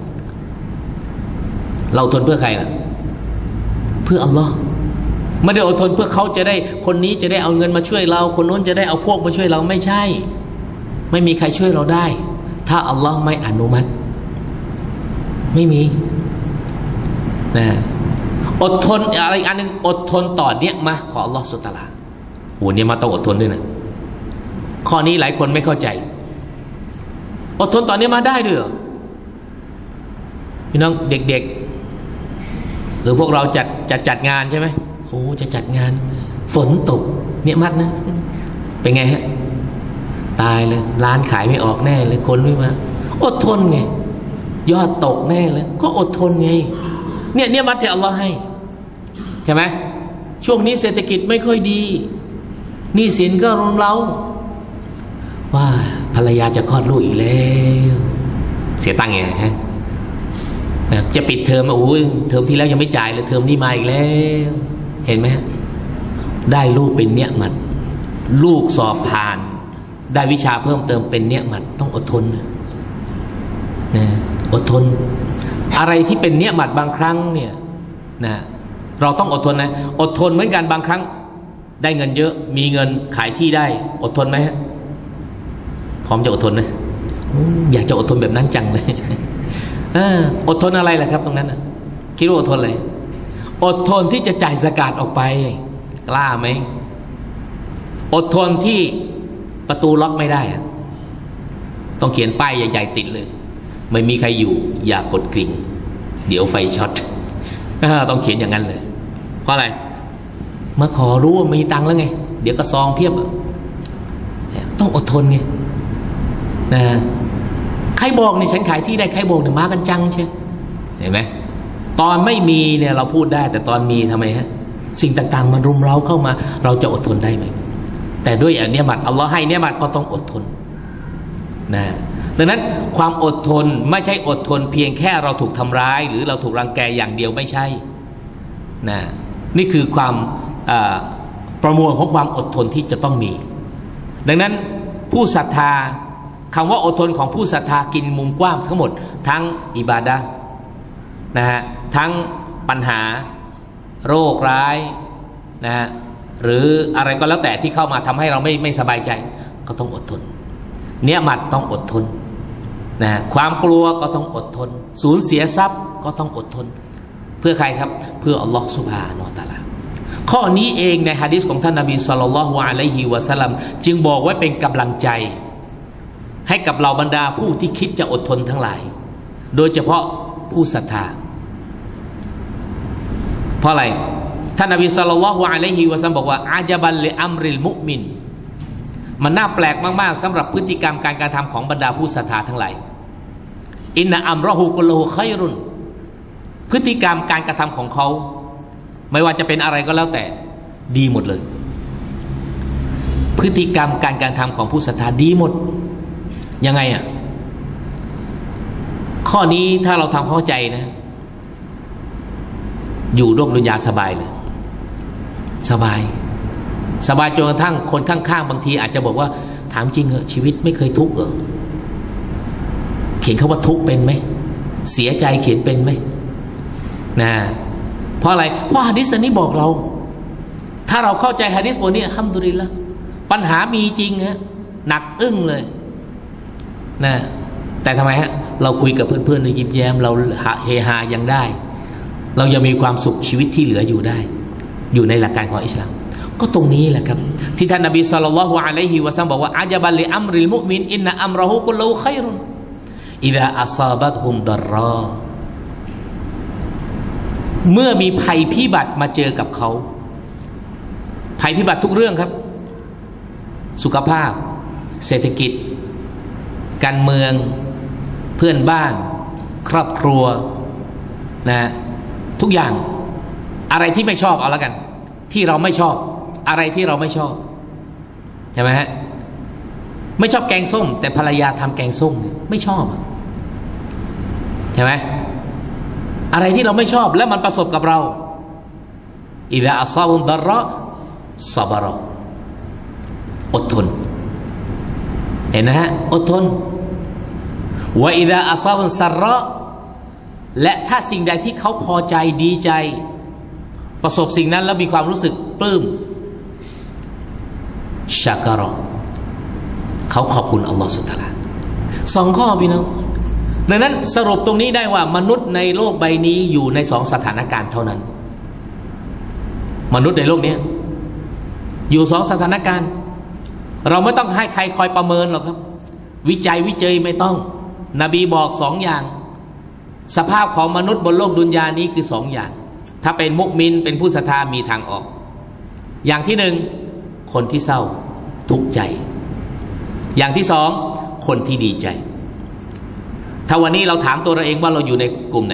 เราอดทนเพื่อใครล่ะเพื่ออัลลอฮ์ไม่ได้อดทนเพื่อเขาจะได้คนนี้จะได้เอาเงินมาช่วยเราคนโน้นจะได้เอาพวกมาช่วยเราไม่ใช่ไม่มีใครช่วยเราได้ถ้าอัลลอฮ์ไม่อนุมัติไม่มีนะอดทนอะไรอันนึงอดทนต่อเนี้ยมาขออัลลอฮ์สุตตะลาโหเนี่ยมาต้องอดทนด้วยนะข้อนี้หลายคนไม่เข้าใจอดทนต่อเนี้ยมาได้ด้วยเหรอพี่น้องเด็กๆหรือพวกเราจัดงานใช่ไหมโอ้จะจัดงานฝนตกเนี่ยมัดนะเป็นไงฮะตายเลยร้านขายไม่ออกแน่เลยคนไม่มาอดทนไงยอดตกแน่เลยก็อดทนไงเนี่ยมัดที่อัลลอฮ์ให้ใช่ไหมช่วงนี้เศรษฐกิจไม่ค่อยดีหนี้สินก็รุมเร้าว่าภรรยาจะคลอดลูกอีกแล้วเสียตังค์ไงฮะจะปิดเทอมโอ้ยเทอมที่แล้วยังไม่จ่ายเลยเทอมนี้มาอีกแล้วเห็นไหมได้ลูกเป็นเนี้ยมัดลูกสอบผ่านได้วิชาเพิ่มเติมเป็นเนี้ยมัดต้องอดทนนะอดทนอะไรที่เป็นเนี้ยมัดบางครั้งเนี่ยนะเราต้องอดทนนะอดทนเหมือนกันบางครั้งได้เงินเยอะมีเงินขายที่ได้อดทนไหมฮะพร้อมจะอดทนไหมอยากจะอดทนแบบนั้นจังเลยอดทนอะไรล่ะครับตรงนั้นนะคิดว่าอดทนอะไรอดทนที่จะจ่ายซะกาตออกไปกล้าไหมอดทนที่ประตูล็อกไม่ได้ต้องเขียนป้ายใหญ่ๆติดเลยไม่มีใครอยู่อย่ากดกริ่งเดี๋ยวไฟช็อตต้องเขียนอย่างนั้นเลยเพราะอะไรมาขอรู้ว่ามีตังค์แล้วไงเดี๋ยวก็ซองเพียบต้องอดทนไงนะใครบอกเนี่ยฉันขายที่ได้ใครบอกเนี่ยมากันจังใช่เห็นไหมตอนไม่มีเนี่ยเราพูดได้แต่ตอนมีทำไมฮะสิ่งต่างๆมันรุมเร้าเข้ามาเราจะอดทนได้ไหมแต่ด้วยอันเนี้ยมัดอัลลอฮ์ให้เนี่ยมัดก็ต้องอดทนนะดังนั้นความอดทนไม่ใช่อดทนเพียงแค่เราถูกทำร้ายหรือเราถูกรังแกอย่างเดียวไม่ใช่นะนี่คือความประมวลของความอดทนที่จะต้องมีดังนั้นผู้ศรัทธาคำว่าอดทนของผู้ศรัทธากินมุมกว้างทั้งหมดทั้งอิบาดะห์นะฮะทั้งปัญหาโรคร้ายนะฮะหรืออะไรก็แล้วแต่ที่เข้ามาทำให้เราไม่สบายใจก็ต้องอดทนเนี่ยมัดต้องอดทนนะความกลัวก็ต้องอดทนสูญเสียทรัพย์ก็ต้องอดทนเพื่อใครครับเพื่ออัลลอฮฺซุบฮานะฮูวะตะอาลาข้อนี้เองในหะดีษของท่านนบีศ็อลลัลลอฮุอะลัยฮิวะซัลลัมจึงบอกไว้เป็นกำลังใจให้กับเหล่าบรรดาผู้ที่คิดจะอดทนทั้งหลายโดยเฉพาะผู้ศรัทธาเพราะอะไรท่านนบีศ็อลลัลลอฮุอะลัยฮิวะซัลลัมบอกว่าอาญะบันลิอัมริลมุมินมันน่าแปลกมากๆสำหรับพฤติกรรมการกระทำของบรรดาผู้ศรัทธาทั้งหลายอินนะอัมรอฮูกุลลุคัยรุนพฤติกรรมการกระทำของเขาไม่ว่าจะเป็นอะไรก็แล้วแต่ดีหมดเลยพฤติกรรมการกระทำของผู้ศรัทธาดีหมดยังไงอ่ะข้อนี้ถ้าเราทำเข้าใจนะอยู่โลกดุนยาสบายเลยสบายจนกระทั่งคนข้างๆบางทีอาจจะบอกว่าถามจริงเหรอชีวิตไม่เคยทุกข์เหรอเขียนคำว่าทุกข์เป็นไหมเสียใจเขียนเป็นไหมนะเพราะอะไรเพราะหะดีษนี้บอกเราถ้าเราเข้าใจหะดีษบทนี้อัลฮัมดุลิลละห์ปัญหามีจริงฮะหนักอึ้งเลยนะแต่ทำไมฮะเราคุยกับเพื่อนๆในยิ้มแย้มเราเฮฮายังได้เรายังมีความสุขชีวิตที่เหลืออยู่ได้อยู่ในหลักการของอิสลามก็ตรงนี้แหละครับที่ท่านนบีศ็อลลัลลอฮุอะลัยฮิวะซัลลัมบอกว่าอาญะบันลิอัมริลมุมินอินนะอัมรอฮูกุลลุคัยรุนอิซาอัศาบัตฮุมดัรรอเมื่อมีภัยพิบัติมาเจอกับเขาภัยพิบัติทุกเรื่องครับสุขภาพเศรษฐกิจการเมืองเพื่อนบ้านครอบครัวนะทุกอย่างอะไรที่ไม่ชอบเอาแล้วกันที่เราไม่ชอบอะไรที่เราไม่ชอบใช่ไหมฮะไม่ชอบแกงส้มแต่ภรรยาทำแกงส้มไม่ชอบใช่ไหมอะไรที่เราไม่ชอบแล้วมันประสบกับเราอิซาอัศาบุนดัรรอซะบะรออดทนเห็นนะฮะอดทนวะอิซาอัศาบุนซัรรอและถ้าสิ่งใดที่เขาพอใจดีใจประสบสิ่งนั้นแล้วมีความรู้สึกปลื้มชะกะรอเขาขอบคุณอัลลอฮฺซุบฮานะฮูวะตะอาลาสองข้อพี่น้องดังนั้นสรุปตรงนี้ได้ว่ามนุษย์ในโลกใบนี้อยู่ในสองสถานการณ์เท่านั้นมนุษย์ในโลกนี้อยู่สองสถานการณ์เราไม่ต้องให้ใครคอยประเมินหรอกครับวิจัยไม่ต้องนบีบอกสองอย่างสภาพของมนุษย์บนโลกดุนยานี้คือสองอย่างถ้าเป็นมุมินเป็นผู้ศรัทธามีทางออกอย่างที่หนึ่งคนที่เศร้าทุกข์ใจอย่างที่สองคนที่ดีใจถ้าวันนี้เราถามตัวเราเองว่าเราอยู่ในกลุ่มไหน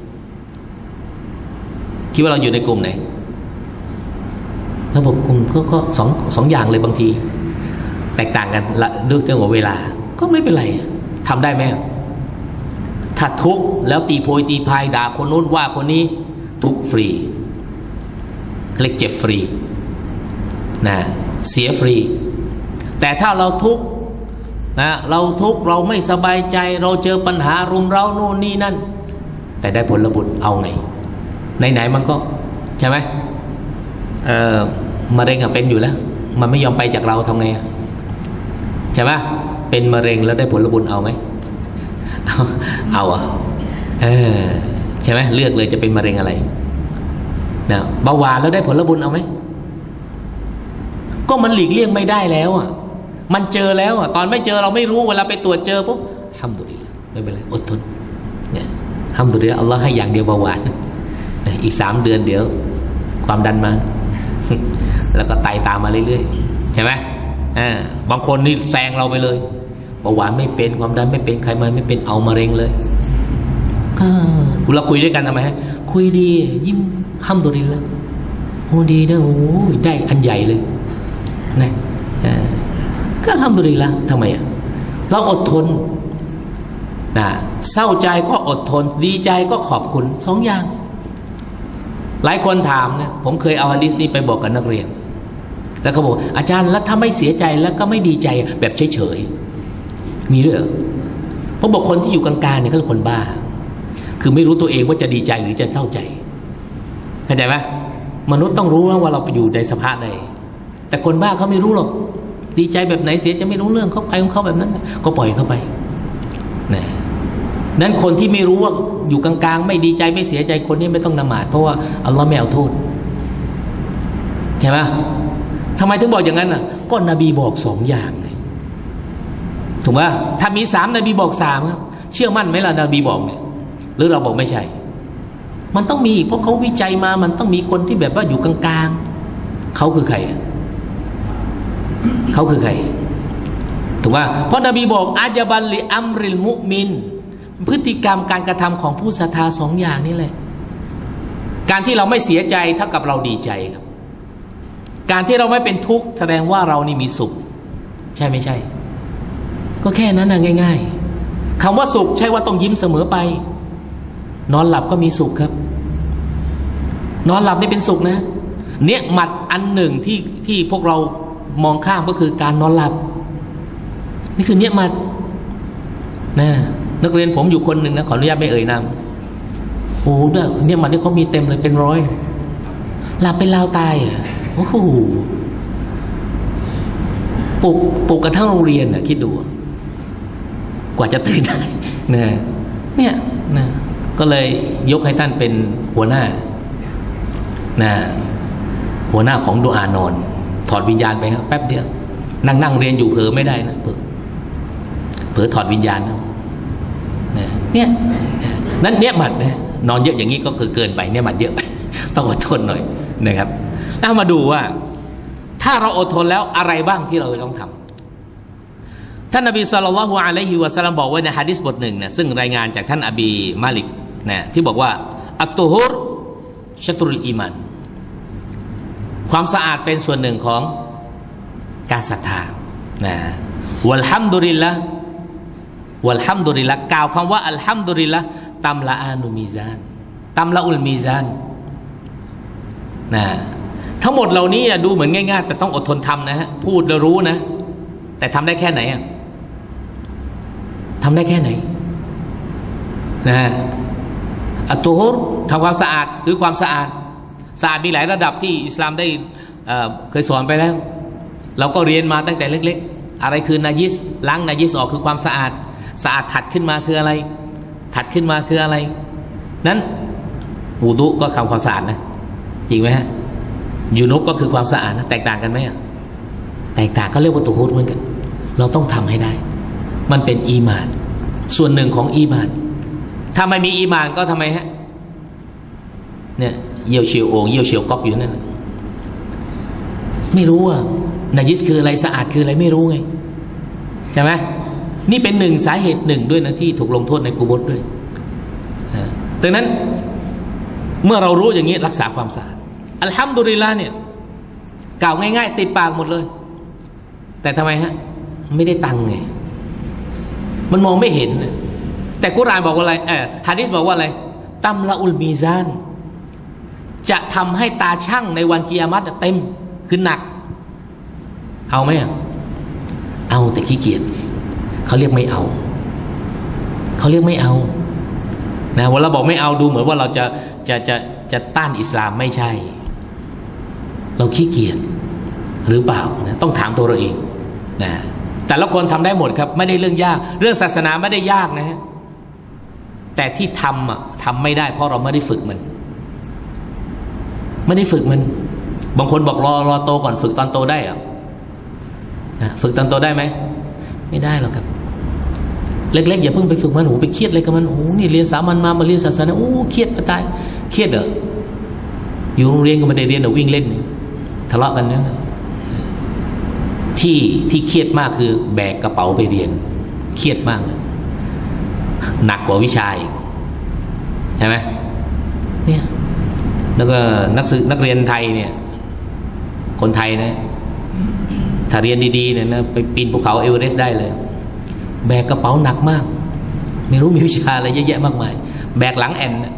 คิดว่าเราอยู่ในกลุ่มไหนระบบกลุ่มก็สองอย่างเลยบางทีแตกต่างกันเรื่องของเวลาก็ไม่เป็นไรทำได้ไหมถ้าทุกข์แล้วตีโพยตีพายด่าคนนู้นว่าคนนี้ทุกฟรีเรียกเจ็บฟรีนะเสียฟรีแต่ถ้าเราทุกข์นะเราทุกข์เราไม่สบายใจเราเจอปัญหารุมเร้าโน่นนี่นั่นแต่ได้ผลบุญเอาไงไหนมันก็ใช่ไหมมะเร็งเป็นอยู่แล้วมันไม่ยอมไปจากเราทำไงใช่ไหมเป็นมะเร็งแล้วได้ผลบุญเอาไหมเอาใช่ไหมเลือกเลยจะเป็นมะเร็งอะไรนะเบาหวานแล้วได้ผลบุญเอาไหมก็มันหลีกเลี่ยงไม่ได้แล้วมันเจอแล้วตอนไม่เจอเราไม่รู้เวลาไปตรวจเจอปุ๊บอัลฮัมดุลิลละห์ไม่เป็นไรอดทนเนี่ยอัลฮัมดุลิลละห์อัลลอฮ์ให้อย่างเดียวเบาหวานอีก3 เดือนเดี๋ยวความดันมาแล้วก็ไต่ตามมาเรื่อยๆใช่ไหมบางคนนี่แซงเราไปเลยเบาหวานไม่เป็นความดันไม่เป็นไขมันไม่เป็นเอามะเร็งเลยก็เราคุยด้วยกันทำไมฮะคุยดียิ้มห้ามตัวดินแล้วโอ้ดีนะโอ้ได้อันใหญ่เลยนะก็ห้ามตัวดินแล้วทำไมอ่ะเราอดทนนะเศร้าใจก็อดทนดีใจก็ขอบคุณสองอย่างหลายคนถามนะผมเคยเอาหะดีษนี้ไปบอกกับนักเรียนแล้วเขาบอกอาจารย์แล้วถ้าไม่เสียใจแล้วก็ไม่ดีใจแบบเฉยๆมีด้วยเหรอเพราะบอกคนที่อยู่กลางๆเนี่ยเขาเป็นคนบ้าคือไม่รู้ตัวเองว่าจะดีใจหรือจะเศร้าใจเข้าใจไหมมนุษย์ต้องรู้ว่าเราไปอยู่ในสภาพใดแต่คนบ้าเขาไม่รู้หรอกดีใจแบบไหนเสียจะไม่รู้เรื่องเขาไปของเขาแบบนั้นก็ปล่อยเขาไปนะนั้นคนที่ไม่รู้ว่าอยู่กลางๆไม่ดีใจไม่เสียใจคนนี้ไม่ต้องละหมาดเพราะว่าอัลลอฮ์ไม่เอาโทษใช่ไหมทำไมถึงบอกอย่างนั้นอ่ะก็นบีบอกสองอย่างถูกไหมถ้ามีสามนบีบอกสามครับเชื่อมั่นไหมล่ะนบีบอกเนี่ยหรือเราบอกไม่ใช่มันต้องมีเพราะเขาวิจัยมามันต้องมีคนที่แบบว่าอยู่กลางๆเขาคือใครเขาคือใครถูกป่ะเพราะนบีบอกอาญาบัลลิอัมริลมุมินพฤติกรรมการกระทำของผู้ศรัทธาสองอย่างนี่แหละการที่เราไม่เสียใจเท่ากับเราดีใจครับการที่เราไม่เป็นทุกข์แสดงว่าเรานี่มีสุขใช่ไม่ใช่ก็แค่นั้นนะง่ายๆคำว่าสุขใช่ว่าต้องยิ้มเสมอไปนอนหลับก็มีสุขครับนอนหลับนี่เป็นสุขนะเนี่ยหมัดอันหนึ่งที่พวกเรามองข้ามก็คือการนอนหลับนี่คือเนี่ยหมัดนะนักเรียนผมอยู่คนหนึ่งนะขออนุญาตไม่เอ่ยนามโอ้โหเนี่ยหมัดนี่เขามีเต็มเลยเป็นร้อยหลับเป็นลาวตายโอ้โหปลุกกระทั่งโรงเรียนน่ะคิดดูกว่าจะตื่นได้เนี่ยนะก็เลยยกให้ท่านเป็นหัวหน้าหัวหน้าของดุอานอนถอดวิญญาณไปครับแป๊บเดียวนั่งเรียนอยู่เผลอไม่ได้นะเผลอถอดวิญญาณเนี่ยนั้นเนี่ยหมัดนะนอนเยอะอย่างนี้ก็คือเกินไปเนี่ยหมัดเยอะไปต้องอดทนหน่อยนะครับเอามาดูว่าถ้าเราอดทนแล้วอะไรบ้างที่เราต้องทำท่านนบีศ็อลลัลลอฮุอะลัยฮิวะซัลลัมบอกไว้ในหะดีษบทหนึ่งนะซึ่งรายงานจากท่านอบีมาลิกนะที่บอกว่าอัตตุฮุรชัตรุลอีมานความสะอาดเป็นส่วนหนึ่งของการศรัทธานะวัลฮัมดุลิลละกล่าวคำว่าอัลฮัมดุลิลละตัมละอานุมีซานตัมละอุลมีซานนะทั้งหมดเหล่านี้ดูเหมือนง่ายๆแต่ต้องอดทนทำนะฮะพูดแล้วรู้นะแต่ทำได้แค่ไหนทำได้แค่ไหนนะอัตตุฮุรทำความสะอาดคือความสะอาดมีหลายระดับที่อิสลามได้เคยสอนไปแล้วเราก็เรียนมาตั้งแต่เล็กๆอะไรคือนายิสล้างนายิสออกคือความสะอาดถัดขึ้นมาคืออะไรนั้นwuดุก็ทำความสะอาดนะจริงไหมฮะยูนุบก็คือความสะอาดนะแตกต่างกันไหมแตกต่างก็เรียกว่าตุฮุรเหมือนกันเราต้องทำให้ได้มันเป็นอีมานส่วนหนึ่งของอีมานถ้าไม่มีอีมานก็ทำไมฮะเนี่ยเยี่ยวเฉียวโอ่งเยี่ยวเฉียวก๊อกอยู่นั่นไม่รู้ว่านายิสคืออะไรสะอาดคืออะไรไม่รู้ไงใช่ไหมนี่เป็นหนึ่งสาเหตุหนึ่งด้วยนะที่ถูกลงโทษในกุโบรด้วยดังนั้นเมื่อเรารู้อย่างนี้รักษาความสะอาดอัลฮัมดุลิลละห์เนี่ยกล่าวง่ายๆติดปากหมดเลยแต่ทำไมฮะไม่ได้ตังค์ไงมันมองไม่เห็นแต่กุรอานบอกว่าอะไรหะดีษบอกว่าอะไรตัมละอุลมีซานจะทำให้ตาช่างในวันกิยามะฮ์เต็มคือหนักเอาไหมเอาแต่ขี้เกียจเขาเรียกไม่เอานะวันเราบอกไม่เอาดูเหมือนว่าเราจะต้านอิสลามไม่ใช่เราขี้เกียจหรือเปล่านะต้องถามตัวเราเองนะแต่ละคนทำได้หมดครับไม่ได้เรื่องยากเรื่องศาสนาไม่ได้ยากนะฮะแต่ที่ทำไม่ได้เพราะเราไม่ได้ฝึกมันบางคนบอกรอโตก่อนฝึกตอนโตได้เหรอนะฝึกตอนโตได้ไหมไม่ได้หรอกครับเล็กๆอย่าเพิ่งไปฝึกมันไปเครียดอะไรกับมันนี่เรียนสามัญมาเรียนศาสนาเครียดไปตายเครียดเหรออยู่โรงเรียนก็ไม่ได้เรียนวิ่งเล่นทะเลาะกันนั่นที่เครียดมากคือแบกกระเป๋าไปเรียนเครียดมากเลยหนักกว่าวิชาอีกใช่ไหมเนี่ยแล้วก็นักเรียนไทยเนี่ยคนไทยนะถ้าเรียนดีๆเนี่ยนะไปปีนภูเขาเอเวอเรสต์ได้เลยแบกกระเป๋าหนักมากไม่รู้มีวิชาอะไรเยอะแยะมากมายแบกหลังแอนนะ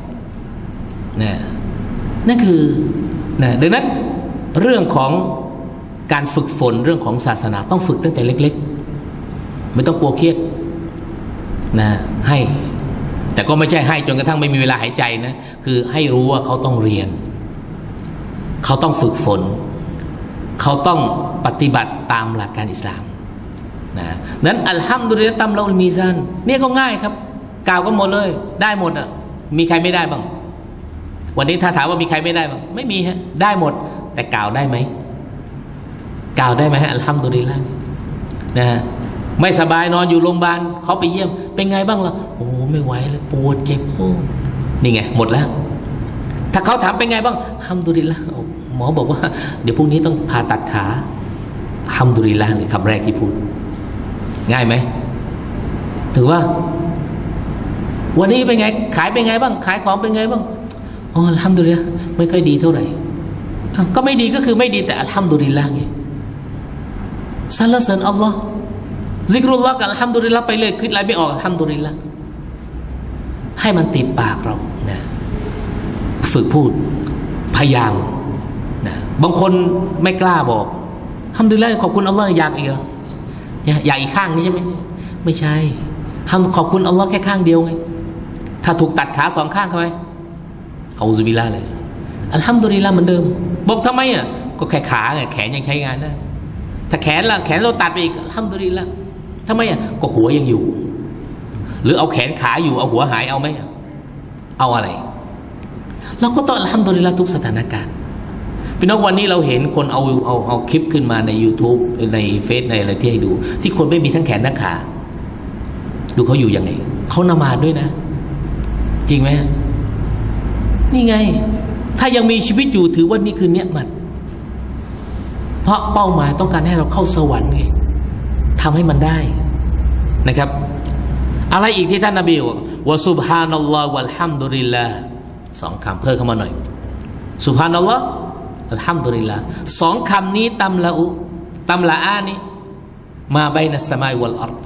นั่นคือนะดังนั้นเรื่องของการฝึกฝนเรื่องของศาสนาต้องฝึกตั้งแต่เล็กๆไม่ต้องกลัวเครียดนะให้แต่ก็ไม่ใช่ให้จนกระทั่งไม่มีเวลาหายใจนะคือให้รู้ว่าเขาต้องเรียนเขาต้องฝึกฝนเขาต้องปฏิบัติตามหลักการอิสลามนะนั้นอัลฮัมดุลิลละห์ตัมเราอุลมีซานเนี่ยก็ง่ายครับกล่าวกันหมดเลยได้หมดอ่ะมีใครไม่ได้บ้างวันนี้ถ้าถามว่ามีใครไม่ได้บ้างไม่มีฮะได้หมดแต่กล่าวได้ไหมกล่าวได้ไหมฮะอัลฮัมดุลิลละห์นะฮะไม่สบายนอนอยู่โรงพยาบาลเขาไปเยี่ยมเป็นไงบ้างล่ะโอ้ไม่ไหวเลยปวดเจ็บโอ้นี่ไงหมดแล้วถ้าเขาถามเป็นไงบ้างอัลฮัมดุลิลละห์หมอบอกว่าเดี๋ยวพรุ่งนี้ต้องผ่าตัดขาอัลฮัมดุลิลละห์เลยคำแรกที่พูดง่ายไหมถือว่าวันนี้เป็นไงขายเป็นไงบ้างขายของเป็นไงบ้างอ๋ออัลฮัมดุลิลละห์ไม่ค่อยดีเท่าไหร่ก็ไม่ดีก็คือไม่ดีแต่อัลฮัมดุลิลละห์ไงสรรเสริญอัลลอฮ์ซิกรุลลอฮ์กับอัลฮัมดุลิลละห์ไปเลยคิดอะไรไม่ออกอัลฮัมดุลิลละห์ให้มันติดปากเรานะฝึกพูดพยายามนะบางคนไม่กล้าบอกอัลฮัมดุลิลละห์ขอบคุณอัลลอฮ์อยากอีกเหรออยากอีกข้างนี้ใช่ไหมไม่ใช่ขอบคุณอัลลอฮ์แค่ข้างเดียวไงถ้าถูกตัดขาสองข้างทำไมเอาซุบิลลาห์เลยอัลฮัมดุลิลละห์เหมือนเดิมบอกทำไมอ่ะก็แค่ขาไงแขนยังใช้งานได้ถ้าแขนเราตัดไปอีกอัลฮัมดุลิลละห์ทำไมอ่ะก็หัวยังอยู่หรือเอาแขนขาอยู่เอาหัวหายเอาไหมเอาอะไรเราก็ต้องอัลฮัมดุลิลละห์ทุกสถานการณ์พี่น้องวันนี้เราเห็นคนเอาคลิปขึ้นมาใน YouTube ในเฟซในอะไรที่ให้ดูที่คนไม่มีทั้งแขนทั้งขาดูเขาอยู่ยังไงเขานมาดด้วยนะจริงไหมนี่ไงถ้ายังมีชีวิตอยู่ถือว่านี่คือเนียมัตเพราะเป้าหมายต้องการให้เราเข้าสวรรค์ไงทำให้มันได้นะครับอะไรอีกที่ท่านนบีบอกวะซุบฮานัลลอฮ์วัลฮัมดุลิลลาห์สองคำเพิ่มเข้ามาหน่อยซุบฮานัลลอฮ์อัลฮัมดุลิลลาห์สองคำนี้ตัมละอานี้มาบัยนัสสมาอิวัลอัรฎ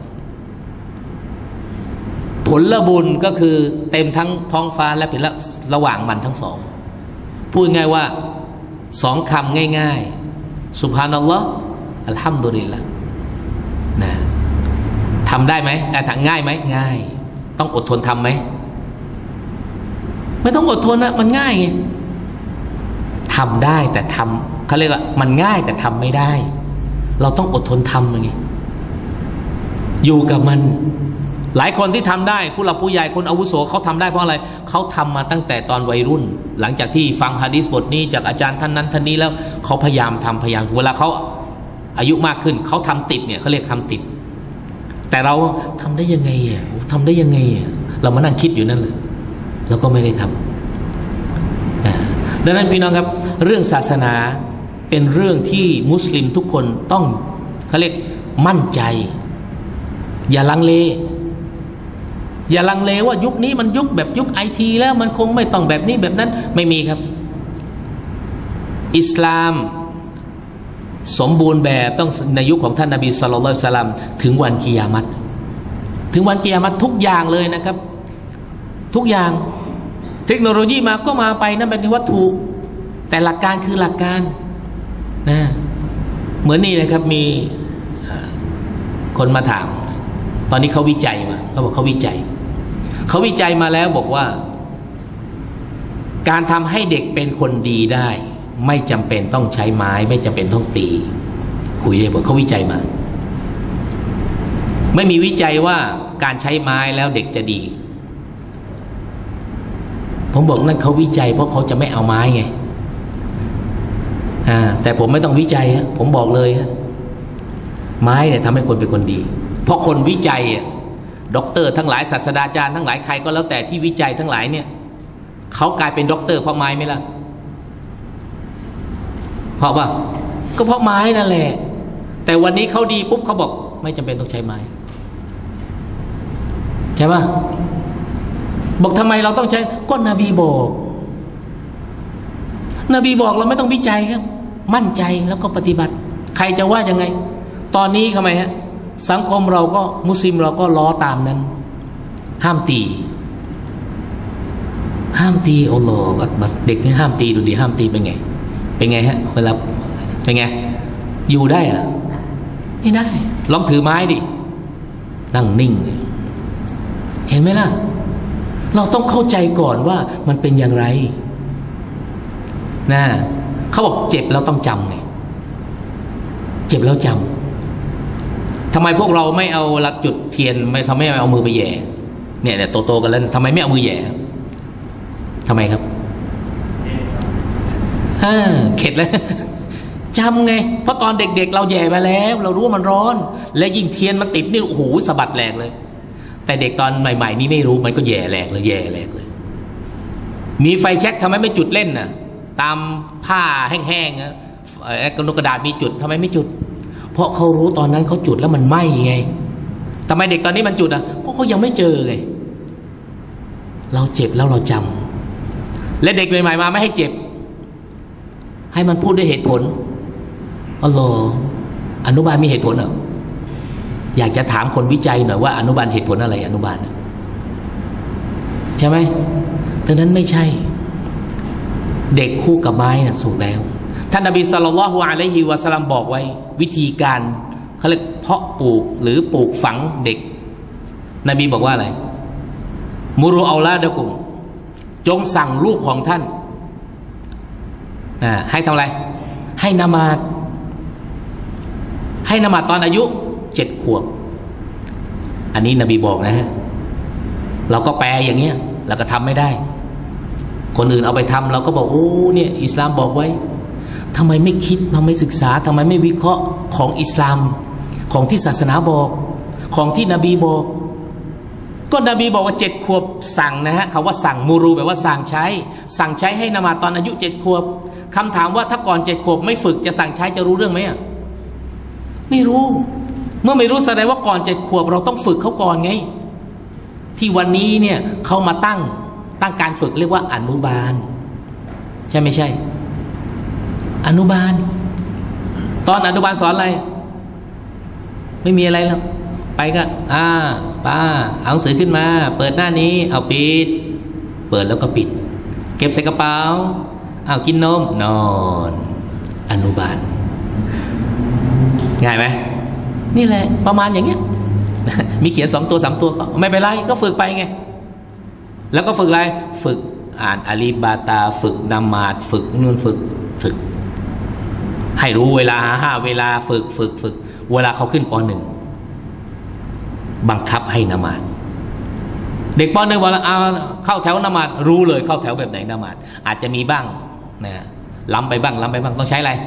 ผลบุญก็คือเต็มทั้งท้องฟ้าและเป็นระหว่างมันทั้งสองพูดง่ายว่าสองคำง่ายๆซุบฮานัลลอฮ์อัลฮัมดุลิลลาห์นะทำได้ไหมแต่ง่ายไหมง่ายต้องอดทนทำไหมไม่ต้องอดทนนะมันง่ายไงทำได้แต่ทำเขาเรียกว่ามันง่ายแต่ทำไม่ได้เราต้องอดทนทำไงอยู่กับมันหลายคนที่ทำได้ผู้หลักผู้ใหญ่คนอาวุโสเขาทำได้เพราะอะไรเขาทำมาตั้งแต่ตอนวัยรุ่นหลังจากที่ฟังหะดีษบทนี้จากอาจารย์ท่านนั้นท่านนี้แล้วเขาพยายามทำเวลาเขาอายุมากขึ้นเขาทำติดเนี่ยเขาเรียกทำติดแต่เราทำได้ยังไงอ่ะทำได้ยังไงอ่ะเรามานั่งคิดอยู่นั่นแหละเราก็ไม่ได้ทำดังนั้นพี่น้องครับเรื่องศาสนาเป็นเรื่องที่มุสลิมทุกคนต้องเขาเรียกมั่นใจอย่าลังเลว่ายุคนี้มันยุคแบบยุคไอทีแล้วมันคงไม่ต้องแบบนี้แบบนั้นไม่มีครับอิสลามสมบูรณ์แบบต้องในยุคของท่านนบีศ็อลลัลลอฮุอะลัยฮิวะซัลลัมถึงวันกิยามัตทุกอย่างเลยนะครับทุกอย่างเทคโนโลยีมาก็มาไปนั่นเป็นวัตถุแต่หลักการคือหลักการนะเหมือนนี่นะครับมีคนมาถามตอนนี้เขาวิจัยมาเขาบอกเขาวิจัยมาแล้วบอกว่าการทำให้เด็กเป็นคนดีได้ไม่จำเป็นต้องใช้ไม้ไม่จำเป็นต้องตีคุยได้บอกเขาวิจัยมาไม่มีวิจัยว่าการใช้ไม้แล้วเด็กจะดีผมบอกนั่นเขาวิจัยเพราะเขาจะไม่เอาไม้ไงแต่ผมไม่ต้องวิจัยผมบอกเลยไม้เนี่ยทำให้คนเป็นคนดีเพราะคนวิจัยด็อกเตอร์ทั้งหลายศาสตราจารย์ทั้งหลายใครก็แล้วแต่ที่วิจัยทั้งหลายเนี่ยเขากลายเป็นด็อกเตอร์เพราะไม้ไหมล่ะเพราะว่าก็เพราะไม้นั่นแหละแต่วันนี้เขาดีปุ๊บเขาบอกไม่จำเป็นต้องใช้ไม้ใช่ป่ะบอกทำไมเราต้องใช้ก็นบีบอกนบีบอกเราไม่ต้องวิจัยครับมั่นใจแล้วก็ปฏิบัติใครจะว่ายังไงตอนนี้ทำไมฮะสังคมเราก็มุสลิมเราก็ล้อตามนั้นห้ามตีอัลลอฮฺอักบัรเด็กนี่ห้ามตีดูดิห้ามตีเป็นไงฮะเวลาเป็นไงอยู่ได้อะไม่ได้ลองถือไม้ดินั่งนิ่งเห็นไหมล่ะเราต้องเข้าใจก่อนว่ามันเป็นอย่างไรนะเขาบอกเจ็บแล้วต้องจำไงเจ็บแล้วจำทำไมพวกเราไม่เอาหลักจุดเทียนไม่เอามือไปแย่เนี่ยโตกันแล้วทำไมไม่เอามือแย่ทำไมครับเข็ดแล้วจำไงเพราะตอนเด็กๆเราแย่ไปแล้วเรารู้ว่ามันร้อนและยิ่งเทียนมันติดนี่โอ้โหสะบัดแหลกเลยแต่เด็กตอนใหม่ๆนี่ไม่รู้มันก็แย่แหลกเลยมีไฟแช็กทำไมไม่จุดเล่นน่ะตามผ้าแห้งๆนะกระดาษมีจุดทำไมไม่จุดเพราะเขารู้ตอนนั้นเขาจุดแล้วมันไหม้ไงทำไมเด็กตอนนี้มันจุดอ่ะก็เขายังไม่เจอไงเราเจ็บแล้วเราจำและเด็กใหม่ๆมาไม่ให้เจ็บให้มันพูดด้วยเหตุผลอัลลอฮ์อนุบาลมีเหตุผลเหรออยากจะถามคนวิจัยหน่อยว่าอนุบาลเหตุผลอะไรอนุบาลใช่ไหมดังนั้นไม่ใช่เด็กคู่กับไม้น่ะสุกแล้วท่านนบีศ็อลลัลลอฮุอะลัยฮิวะซัลลัมบอกไว้วิธีการเขาเรียกเพาะปลูกหรือปลูกฝังเด็กนบีบอกว่าอะไรมุรุอัลลาดะกุมจงสั่งลูกของท่านให้ทำอะไรให้นมาดตอนอายุ7 ขวบอันนี้นบีบอกนะฮะเราก็แปลอย่างเงี้ยเราก็ทำไม่ได้คนอื่นเอาไปทำเราก็บอกโอ้เนี่ยอิสลามบอกไว้ทำไมไม่คิดทำไมศึกษาทำไมไม่วิเคราะห์ของอิสลามของที่ศาสนาบอกของที่นบีบอกก็นบีบอกว่า7 ขวบสั่งนะฮะคำว่าสั่งมูรูแปลว่าสั่งใช้ให้นมาดตอนอายุ7 ขวบคำถามว่าถ้าก่อน7 ขวบไม่ฝึกจะสั่งใช้จะรู้เรื่องไหมอ่ะไม่รู้เมื่อไม่รู้แสดงว่าก่อน7 ขวบเราต้องฝึกเขาก่อนไงที่วันนี้เนี่ยเขามาตั้งการฝึกเรียกว่าอนุบาลใช่ไม่ใช่อนุบาลตอนอนุบาลสอนอะไรไม่มีอะไรแล้วไปก็ป้าเอาหนังสือขึ้นมาเปิดหน้านี้เอาปิดเปิดแล้วก็ปิดเก็บใส่กระเป๋าเอากินนมนอนอนุบาลง่ายไหมนี่แหละประมาณอย่างเงี้ยมีเขียน2 ตัว 3 ตัวก็ไม่เป็นไรก็ฝึกไปไงแล้วก็ฝึกอะไรฝึกอ่านอาลีบาตาฝึกนามาดฝึกนู่นฝึกให้รู้เวลาเวลาฝึกเวลาเขาขึ้นป.1บังคับให้นามาดเด็กป.1บอกเอาเข้าแถวนามาดรู้เลยเข้าแถวแบบไหนนามาดอาจจะมีบ้างนะล้ำไปบ้างต้องใช้อะไร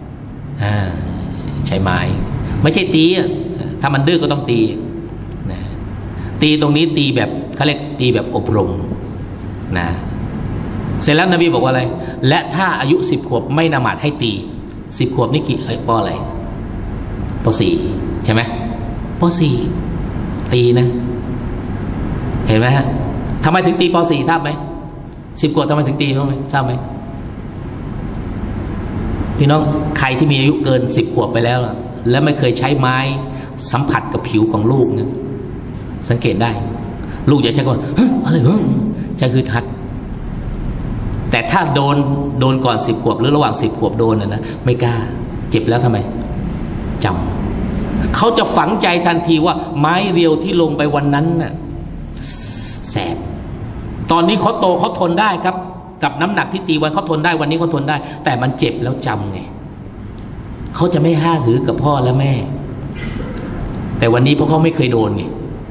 ใช้ไม้ไม่ใช่ตีถ้ามันดื้อก็ต้องตีนะตีตรงนี้ตีแบบเขาเรียกตีแบบอบรมนะเสร็จแล้วนบีบอกว่าอะไรและถ้าอายุ10 ขวบไม่นามาดให้ตี10 ขวบนี่กี่ป.อะไรป.4ใช่ไหมป.4ตีนะเห็นไหมฮะทำไมถึงตีป.4 ทราบไหม10 ขวบทำไมถึงตีรู้ไหมทราบไหมพี่น้องใครที่มีอายุเกิน10 ขวบไปแล้วแล้วไม่เคยใช้ไม้สัมผัสกับผิวของลูกนะสังเกตได้ลูกจะใช้ก่อนอะไรใช้คือทัดแต่ถ้าโดนก่อน10 ขวบหรือระหว่าง10 ขวบโดนนะไม่กล้าเจ็บแล้วทำไมจำเขาจะฝังใจทันทีว่าไม้เรียวที่ลงไปวันนั้นน่ะแสบตอนนี้เขาโตเขาทนได้ครับกับน้ำหนักที่ตีวันเขาทนได้วันนี้เขาทนได้แต่มันเจ็บแล้วจำไงเขาจะไม่ห้าหือกับพ่อและแม่แต่วันนี้เพราะเขาไม่เคยโดนไง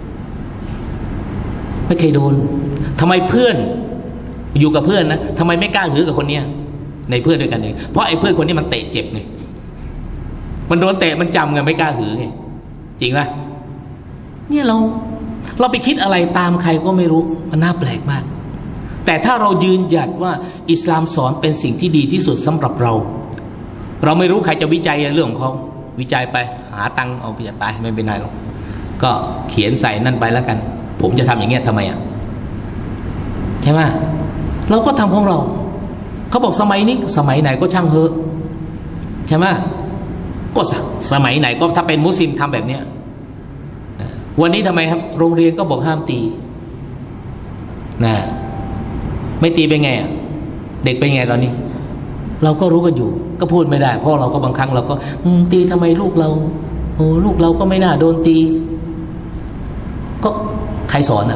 ไม่เคยโดนทำไมเพื่อนอยู่กับเพื่อนนะทำไมไม่กล้าหือกับคนเนี้ยในเพื่อนด้วยกันเองเพราะไอ้เพื่อนคนนี้มันเตะเจ็บไงมันโดนเตะมันจำไงไม่กล้าหือไงจริงป่ะเนี่ยเราไปคิดอะไรตามใครก็ไม่รู้มันน่าแปลกมากแต่ถ้าเรายืนหยัดว่าอิสลามสอนเป็นสิ่งที่ดีที่สุดสำหรับเราเราไม่รู้ใครจะวิจัยเรื่องของเขาวิจัยไปหาตังค์เอาไปตายไม่เป็นไรหรอกก็เขียนใส่นั่นไปแล้วกันผมจะทำอย่างเงี้ยทำไมใช่ไหมเราก็ทำของเราเขาบอกสมัยนี้สมัยไหนก็ช่างเถอะใช่ไหมก็สมัยไหนก็ถ้าเป็นมุสลิมทำแบบเนี้ยวันนี้ทำไมครับโรงเรียนก็บอกห้ามตีนะไม่ตีเป็นไงเด็กเป็นไงตอนนี้เราก็รู้กันอยู่ก็พูดไม่ได้เพราะเราก็บางครั้งเราก็ตีทำไมลูกเราลูกเราก็ไม่น่าโดนตีก็ใครสอน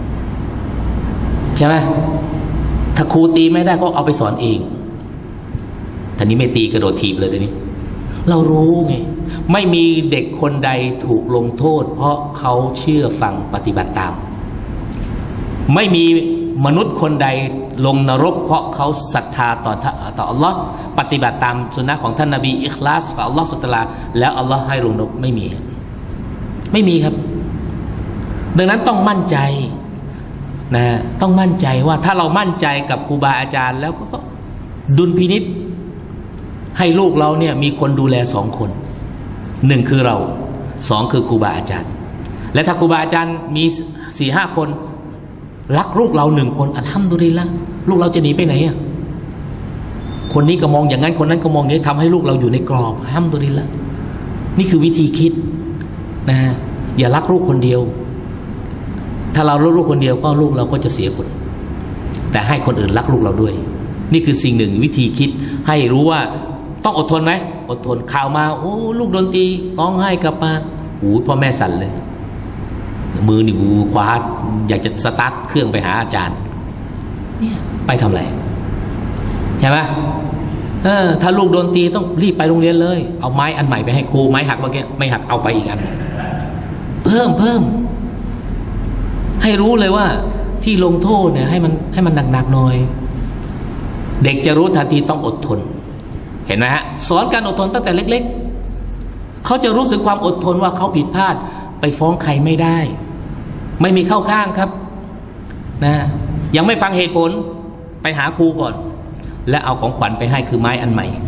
ใช่ไหมถ้าครูตีไม่ได้ก็เอาไปสอนเองทีนี้ไม่ตีกระโดดถีบเลยทีนี้เรารู้ไงไม่มีเด็กคนใดถูกลงโทษเพราะเขาเชื่อฟังปฏิบัติตามไม่มีมนุษย์คนใดลงนรกเพราะเขาศรัทธาต่ออัลลอฮ์ปฏิบัติตามสุนนะของท่านนบีอิคลาสต่ออัลลอฮ์สุตตะลาแล้วอัลลอฮ์ให้ลงนรกไม่มีครับดังนั้นต้องมั่นใจนะต้องมั่นใจว่าถ้าเรามั่นใจกับครูบาอาจารย์แล้วก็ดุลพินิจให้ลูกเราเนี่ยมีคนดูแล2 คน1คือเรา2คือครูบาอาจารย์และถ้าครูบาอาจารย์มี 4-5 คนรักลูกเรา1 คนอัลฮัมดุลิลละห์ลูกเราจะหนีไปไหนคนนี้ก็มองอย่างนั้นคนนั้นก็มองอย่างนี้ทำให้ลูกเราอยู่ในกรอบอัลฮัมดุลิลละห์นี่คือวิธีคิดนะอย่ารักลูกคนเดียวถ้าเรารักลูกคนเดียวก็ลูกเราก็จะเสียคนแต่ให้คนอื่นรักลูกเราด้วยนี่คือสิ่งหนึ่งวิธีคิดให้รู้ว่าต้องอดทนไหมอดทนข่าวมาโอ้ลูกโดนตีร้องไห้กลับมาพ่อแม่สั่นเลยมือนี่คว้าอยากจะสตาร์ทเครื่องไปหาอาจารย์เนี่ยไปทำอะไรใช่ไหมถ้าลูกโดนตีต้องรีบไปโรงเรียนเลยเอาไม้อันใหม่ไปให้ครูไม้หักเมื่อกี้ไม่หักเอาไปอีกอันเพิ่มให้รู้เลยว่าที่ลงโทษเนี่ยให้มันหนักๆหน่อยเด็กจะรู้ทันทีต้องอดทนเห็นไหมฮะสอนการอดทนตั้งแต่เล็กๆเขาจะรู้สึกความอดทนว่าเขาผิดพลาดไปฟ้องใครไม่ได้ไม่มีเข้าข้างครับนะยังไม่ฟังเหตุผลไปหาครูก่อนและเอาของขวัญไปให้คือไม้อันใหม่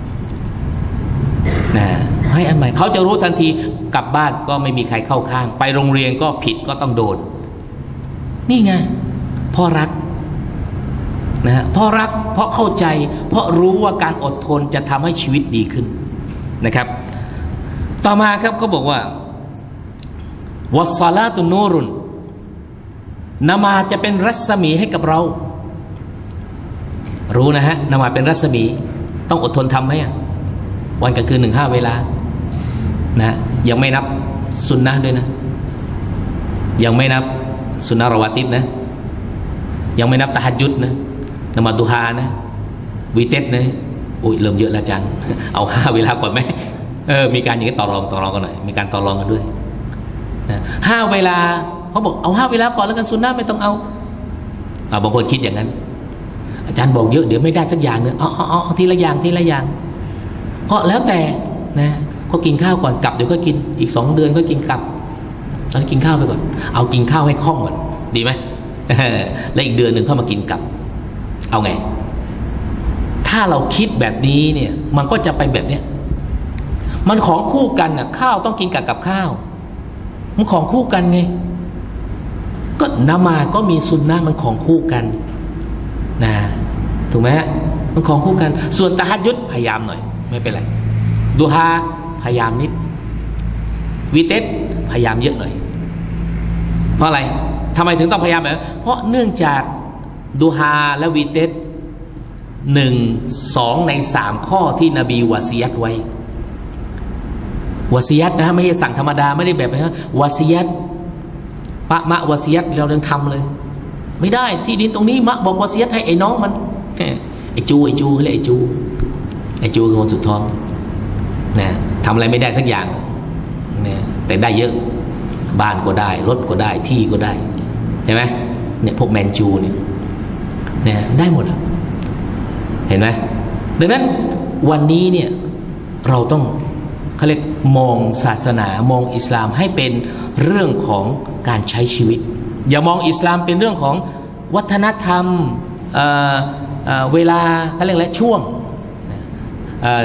นะให้อันใหม่เขาจะรู้ทันทีกลับบ้านก็ไม่มีใครเข้าข้างไปโรงเรียนก็ผิดก็ต้องโดนนี่ไงพ่อรักนะพ่อรักเพราะเข้าใจเพราะรู้ว่าการอดทนจะทำให้ชีวิตดีขึ้นนะครับต่อมาครับเขาบอกว่าวัสซาลาตุนูรุนนมาจะเป็นรัศมีให้กับเรารู้นะฮะนมาเป็นรัศมีต้องอดทนทำไหมวันกลางคืน1-5 เวลานะยังไม่นับสุนนะด้วยนะยังไม่นับสุนนะรอวาติบนะยังไม่นับตะฮัจญุดนะนมาดุฮานะวิเตสนะโอ้ยเริ่มเยอะแล้วอาจารย์เอา5 เวลาก่อนไหมมีการอย่างนี้ต่อรองกันหน่อยมีการต่อรองกันด้วยนะ5 เวลาเขาบอกเอา5 เวลาก่อนแล้วกันสุนนะไม่ต้องเอาบางคนคิดอย่างนั้นอาจารย์บอกเยอะเดี๋ยวไม่ได้สักอย่างนึงเอาทีละอย่างก็แล้วแต่นะก็กินข้าวก่อนกลับเดี๋ยวก็กินอีก2 เดือนก็กินกลับตอนกินข้าวไปก่อนเอากินข้าวให้คล่องก่อนดีไหมแล้วอีกเดือนหนึ่งเข้ามากินกลับเอาไงถ้าเราคิดแบบนี้เนี่ยมันก็จะไปแบบเนี้ยมันของคู่กันน่ะข้าวต้องกินกับข้าวมันของคู่กันไงก็นมาก็มีสุนนะมันของคู่กันนะถูกไหมฮะมันของคู่กันส่วนตะฮัจญุดพยายามหน่อยไม่เป็นไรดูฮาพยายามนิดวิเตสพยายามเยอะหน่อยเพราะอะไรทำไมถึงต้องพยายามแบบเพราะเนื่องจากดูฮาและวิเตส2 ใน 3 ข้อที่นบีวะซียัตไว้วะซียัตนะไม่ใช่สั่งธรรมดาไม่ได้แบบนะวะซียัตปะมะวะซียัตเรายังทำเลยไม่ได้ที่ดินตรงนี้มะบอกวะซียัตให้ไอ้น้องมันไอ้จูเขาเรียกไอ้จูคือคนสุดท้องนะทำอะไรไม่ได้สักอย่างนะแต่ได้เยอะบ้านก็ได้รถก็ได้ที่ก็ได้ใช่ไหมเนี่ยพวกแมนจูเนี่ยได้หมดเห็นไหมดังนั้นวันนี้เนี่ยเราต้องเขาเรียกมองศาสนามองอิสลามให้เป็นเรื่องของการใช้ชีวิตอย่ามองอิสลามเป็นเรื่องของวัฒนธรรมเวลาเขาเรียกอะไรช่วง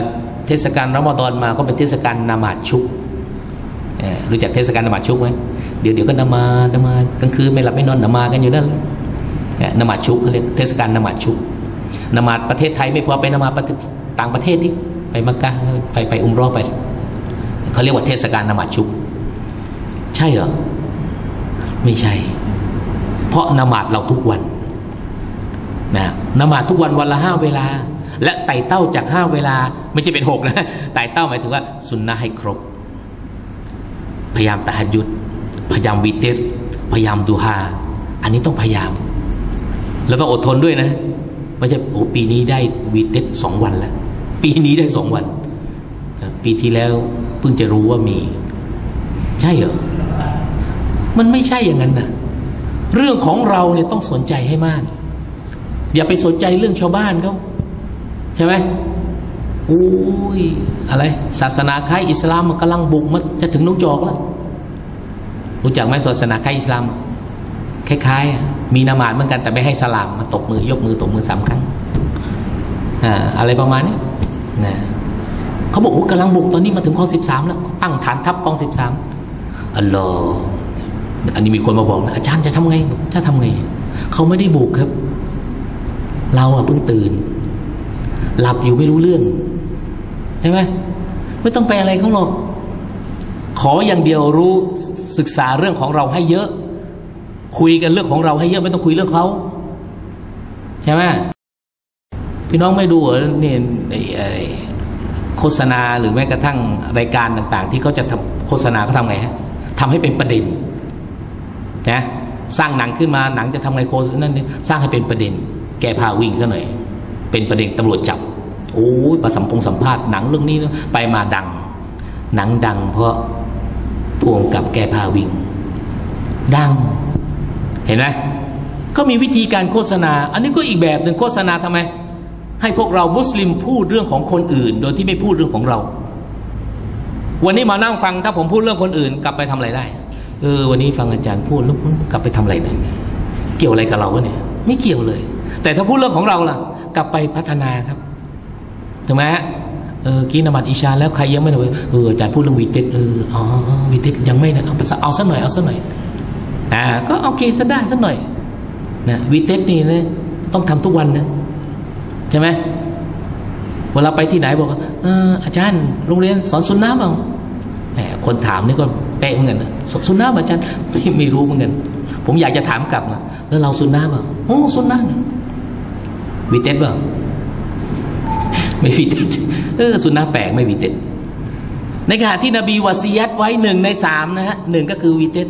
เทศกาลรอมฎอนมาก็เป็นเทศกาลนมาดชุกรู้จักเทศกาลนมาดชุกไหมเดี๋ยวก็นมากลางคืนไม่หลับไม่นอนนมากันอยู่นั่นนมาดชุกเขาเรียกเทศกาลนมาดชุกนมาดประเทศไทยไม่พอไปนมาดต่างประเทศนี่ไปมักกะไปอุมเราะห์ไปเขาเรียกว่าเทศกาลนมาดชุกใช่เหรอไม่ใช่เพราะนมาดเราทุกวันนะนมาดทุกวันวันละ5 เวลาและไต่เต้าจาก5 เวลาไม่ใช่เป็น6นะไต่เต้าหมายถึงว่าสุนนะให้ครบพยายามตะฮัจญุดพยายามวิเตรพยายามดูฮาอันนี้ต้องพยายามแล้วต้องอดทนด้วยนะไม่ใช่โอ้ปีนี้ได้วิเตร2 วันแล้วปีนี้ได้2 วันปีที่แล้วเพิ่งจะรู้ว่ามีใช่เหรอมันไม่ใช่อย่างนั้นนะเรื่องของเราเนี่ยต้องสนใจให้มากอย่าไปสนใจเรื่องชาวบ้านเขาใช่ไหมอุ้ยอะไรศาสนาคล้ายอิสลามมันกำลังบุกมาจะถึงนกจอกแล้วรู้จักไหมศาสนาคล้ายอิสลามคล้ายๆมีนามาดเหมือนกันแต่ไม่ให้สลามมาตบมือยกมือตบมือ3 ครั้งอะไรประมาณนี้นะเขาบอกว่ากำลังบุกตอนนี้มาถึงคลอง13แล้วตั้งฐานทัพคลอง13อัลลอฮ์อันนี้มีคนมาบอกนะอาจารย์จะทำไงถ้าทำไงเขาไม่ได้บุกครับเราเพิ่งตื่นหลับอยู่ไม่รู้เรื่องใช่ไหมไม่ต้องไปอะไรเขาหรอกขออย่างเดียวรู้ศึกษาเรื่องของเราให้เยอะคุยกันเรื่องของเราให้เยอะไม่ต้องคุยเรื่องเขาใช่ไหมพี่น้องไม่ดูเหรอนี่โฆษณาหรือแม้กระทั่งรายการต่างๆที่เขาจะทำโฆษณาเขาทำไงฮะทำให้เป็นประเด็นนะสร้างหนังขึ้นมาหนังจะทำไงโฆษณานั่นนี่สร้างให้เป็นประเด็นแก้ผ้าวิ่งซะหน่อยเป็นประเด็นตำรวจจับโอ้ยประสัมภาษณ์หนังเรื่องนี้ไปมาดังหนังดังเพราะผู้กำกับแก้ผ้าวิ่งดังเห็นไหมก็มีวิธีการโฆษณาอันนี้ก็อีกแบบหนึ่งโฆษณาทำไมให้พวกเรามุสลิมพูดเรื่องของคนอื่นโดยที่ไม่พูดเรื่องของเราวันนี้มานั่งฟังถ้าผมพูดเรื่องคนอื่นกลับไปทำอะไรได้วันนี้ฟังอาจารย์พูดแล้วกลับไปทำอะไรนั่นเกี่ยวอะไรกับเราวะเนี่ยไม่เกี่ยวเลยแต่ถ้าพูดเรื่องของเราล่ะกลับไปพัฒนาครับถูกไหมกินนมัดอิชาแล้วใครยังไม่ได้อาจารย์พูดเรื่องวีเต็ดวีเต็ดยังไม่นะเอาสักหน่อยก็โอเคซะได้สักหน่อยนะวีเต็ดนี่นะต้องทำทุกวันนะใช่ไหมเวลาไปที่ไหนบอกอาจารย์โรงเรียนสอนซุนนะห์เปล่าคนถามนี่ก็เป๊ะเหมือนกันนะซุนนะห์อาจารย์ไม่รู้เหมือนกันผมอยากจะถามกลับนะแล้วเราซุนนะห์เปล่าโอ้ซุนนะห์วีเต็ดเปล่าไม่วีเต็ดซุนนะห์แปลกไม่วีเต็ดในขณะที่นบีวะซียัตไว้1 ใน 3นะฮะ1ก็คือวีเต็ด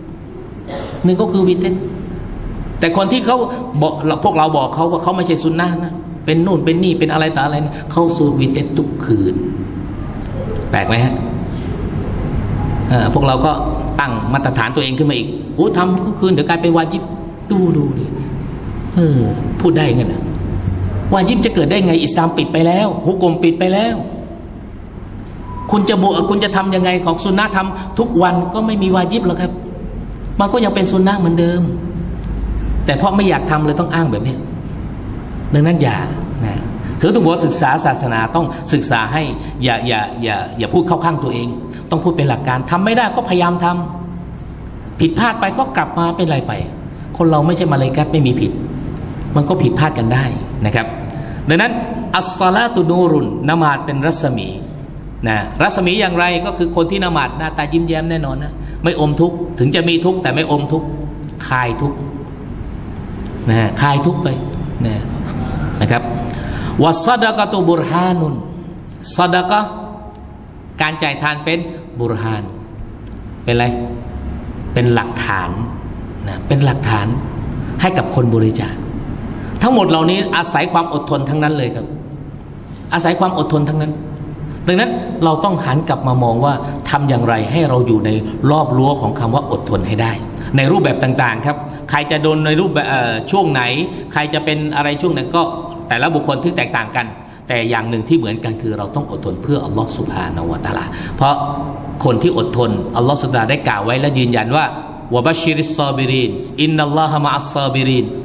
1ก็คือวีเต็ดแต่คนที่เขาบอกพวกเราบอกเขาว่าเขาไม่ใช่ซุนนะห์นะเป็นนู่นเป็นนี่เป็นอะไรต่ออะไรเขาสูวีเต็ดทุกคืนแปลกไหมฮะพวกเราก็ตั้งมาตรฐานตัวเองขึ้นมาอีกโอ้ทำทุกคืนเดี๋ยวกลายเป็นวาญิบดูดิพูดได้ไงนะวาญิบจะเกิดได้ไงอิสลามปิดไปแล้วฮุกมปิดไปแล้วคุณจะทำยังไงของซุนนะห์ทำทุกวันก็ไม่มีวาญิบหรอกครับมันก็ยังเป็นซุนนะห์เหมือนเดิมแต่เพราะไม่อยากทำเลยต้องอ้างแบบนี้ดังนั้นคือต้องบอกศึกษาศาสนาต้องศึกษาให้อย่าพูดเข้าข้างตัวเองต้องพูดเป็นหลักการทำไม่ได้ก็พยายามทำผิดพลาดไปก็กลับมาเป็นไรไปคนเราไม่ใช่มาเลกัตไม่มีผิดมันก็ผิดพลาดกันได้นะครับดังนั้นอัสศอลาตุนูรุนละหมาดเป็นรัศมีนะรัศมีอย่างไรก็คือคนที่ละหมาดหน้าตายิ้มแย้มแน่นอนนะไม่อมทุกข์ถึงจะมีทุกข์แต่ไม่อมทุกข์คลายทุกข์นะคลายทุกข์ไปนะครับวัสซะดะกะตุบุรฮานุนซะดะกะการจ่ายทานเป็นบุรฮานเป็นอะไรเป็นหลักฐานนะเป็นหลักฐานให้กับคนบริจาคทั้งหมดเหล่านี้อาศัยความอดทนทั้งนั้นเลยครับอาศัยความอดทนทั้งนั้นดังนั้นเราต้องหันกลับมามองว่าทำอย่างไรให้เราอยู่ในรอบรั้วของคำว่าอดทนให้ได้ในรูปแบบต่างๆครับใครจะโดนในรูปแบบช่วงไหนใครจะเป็นอะไรช่วงไหนก็แต่ละบุคคลที่แตกต่างกันแต่อย่างหนึ่งที่เหมือนกันคือเราต้องอดทนเพื่ออัลลอฮฺซุบฮานะฮูวะตะอาลาเพราะคนที่อดทนอัลลอฮฺซุบฮานะฮูวะตะอาลาได้กล่าวไว้และยืนยันว่าวะบัชชิริสซอบิรินอินนัลลอฮะมะอัสซอบิริน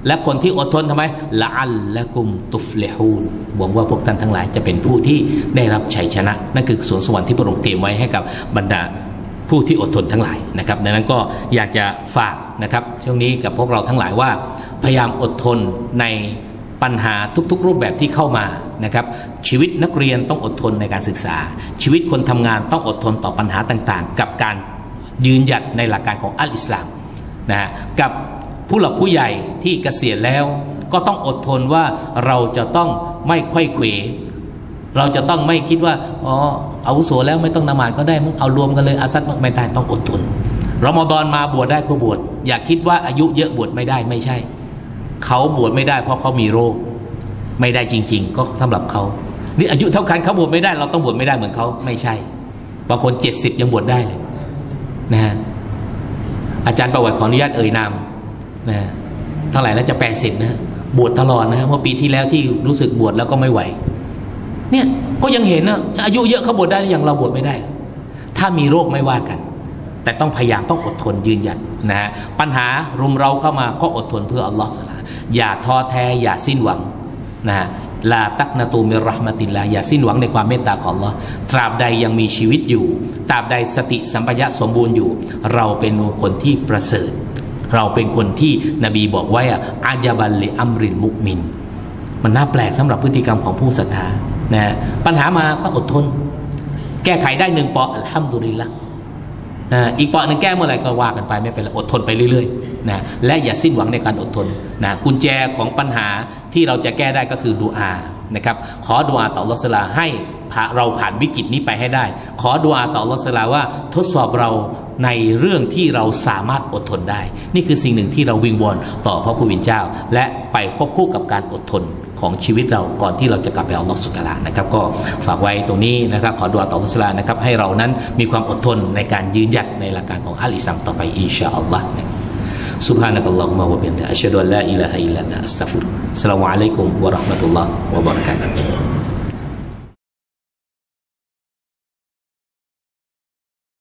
และคนที่อดทนทำไมละอัลละกุมตุฟลิฮูนหวังว่าพวกท่านทั้งหลายจะเป็นผู้ที่ได้รับชัยชนะนั่นคือสวนสวรรค์ที่พระองค์เตรียมไว้ให้กับบรรดาผู้ที่อดทนทั้งหลายนะครับดังนั้นก็อยากจะฝากนะครับช่วงนี้กับพวกเราทั้งหลายว่าพยายามอดทนในปัญหาทุกๆรูปแบบที่เข้ามานะครับชีวิตนักเรียนต้องอดทนในการศึกษาชีวิตคนทำงานต้องอดทนต่อปัญหาต่างๆกับการยืนหยัดในหลักการของอัลอิสลามนะกับผู้หลักผู้ใหญ่ที่เกษียณแล้วก็ต้องอดทนว่าเราจะต้องไม่ไขว้เขวเราจะต้องไม่คิดว่าอ๋ออาวุโสแล้วไม่ต้องนมาดก็ได้มึงเอารวมกันเลยอาซัดไม่ได้ต้องอดทนรอมฎอนมาบวชได้ก็บวชอย่าคิดว่าอายุเยอะบวชไม่ได้ไม่ใช่เขาบวชไม่ได้เพราะเขามีโรคไม่ได้จริงๆก็สำหรับเขานี่อายุเท่ากันเขาบวชไม่ได้เราต้องบวชไม่ได้เหมือนเขาไม่ใช่บางคน70ยังบวชได้เลยนะฮะอาจารย์ประวัติขออนุญาตเอ่ยนามนะเท่าไหร่แล้วจะ80นะบวชตลอดนะเมื่อปีที่แล้วที่รู้สึกบวชแล้วก็ไม่ไหวเนี่ยก็ยังเห็นนะอายุเยอะเขาบวชได้อย่างเราบวชไม่ได้ถ้ามีโรคไม่ว่ากันแต่ต้องพยายามต้องอดทนยืนหยัดนะปัญหารุมเราเข้ามาก็อดทนเพื่ออัลลอฮฺอย่าท้อแท้อย่าสิ้นหวังนะลาตักนาตูมิรห์มะติลลาอย่าสิ้นหวังในความเมตตาของอัลลอฮฺตราบใดยังมีชีวิตอยู่ตราบใดสติสัมปชัญญะสมบูรณ์อยู่เราเป็นคนที่ประเสริฐเราเป็นคนที่นบีบอกไว้อาญาบัลลิอัมรินมุมินมันน่าแปลกสำหรับพฤติกรรมของผู้ศรัทธานะปัญหามาก็อดทนแก้ไขได้1 เปาะอัลฮัมดุลิลละอีกเปาะหนึ่งแก้เมื่อไหร่ก็ว่ากันไปไม่เป็นไรอดทนไปเรื่อยๆนะและอย่าสิ้นหวังในการอดทนนะกุญแจของปัญหาที่เราจะแก้ได้ก็คือดุอานะครับขอดุอาต่ออัลเลาะห์ตะอาลาให้เราผ่านวิกฤตนี้ไปให้ได้ขอดุอาต่ออัลเลาะห์ตะอาลาว่าทดสอบเราในเรื่องที่เราสามารถอดทนได้นี่คือสิ่งหนึ่งที่เราวิงวอนต่อพระผู้เป็นเจ้าและไปควบคู่กับการอดทนของชีวิตเราก่อนที่เราจะกลับไปอัลเลาะห์ซุบฮานะฮูวะตะอาลานะครับก็ฝากไว้ตรงนี้นะครับขอดุอาต่ออัลเลาะห์ตะอาลานะครับให้เรานั้นมีความอดทนในการยืนหยัดในหลักการของอัลอิสลามต่อไปอินชาอัลลอฮ์ซุบฮานะกัลลอฮุมะวะบิฮัมดิกะอัชฮะดุอัลลาอิลาฮะอิลลัลลอฮ์อัสตัฆฟิรุกอัสสลามุอะลัยกุมวะเราะห์มะตุลลอฮ์วะบะเราะกาตุฮ์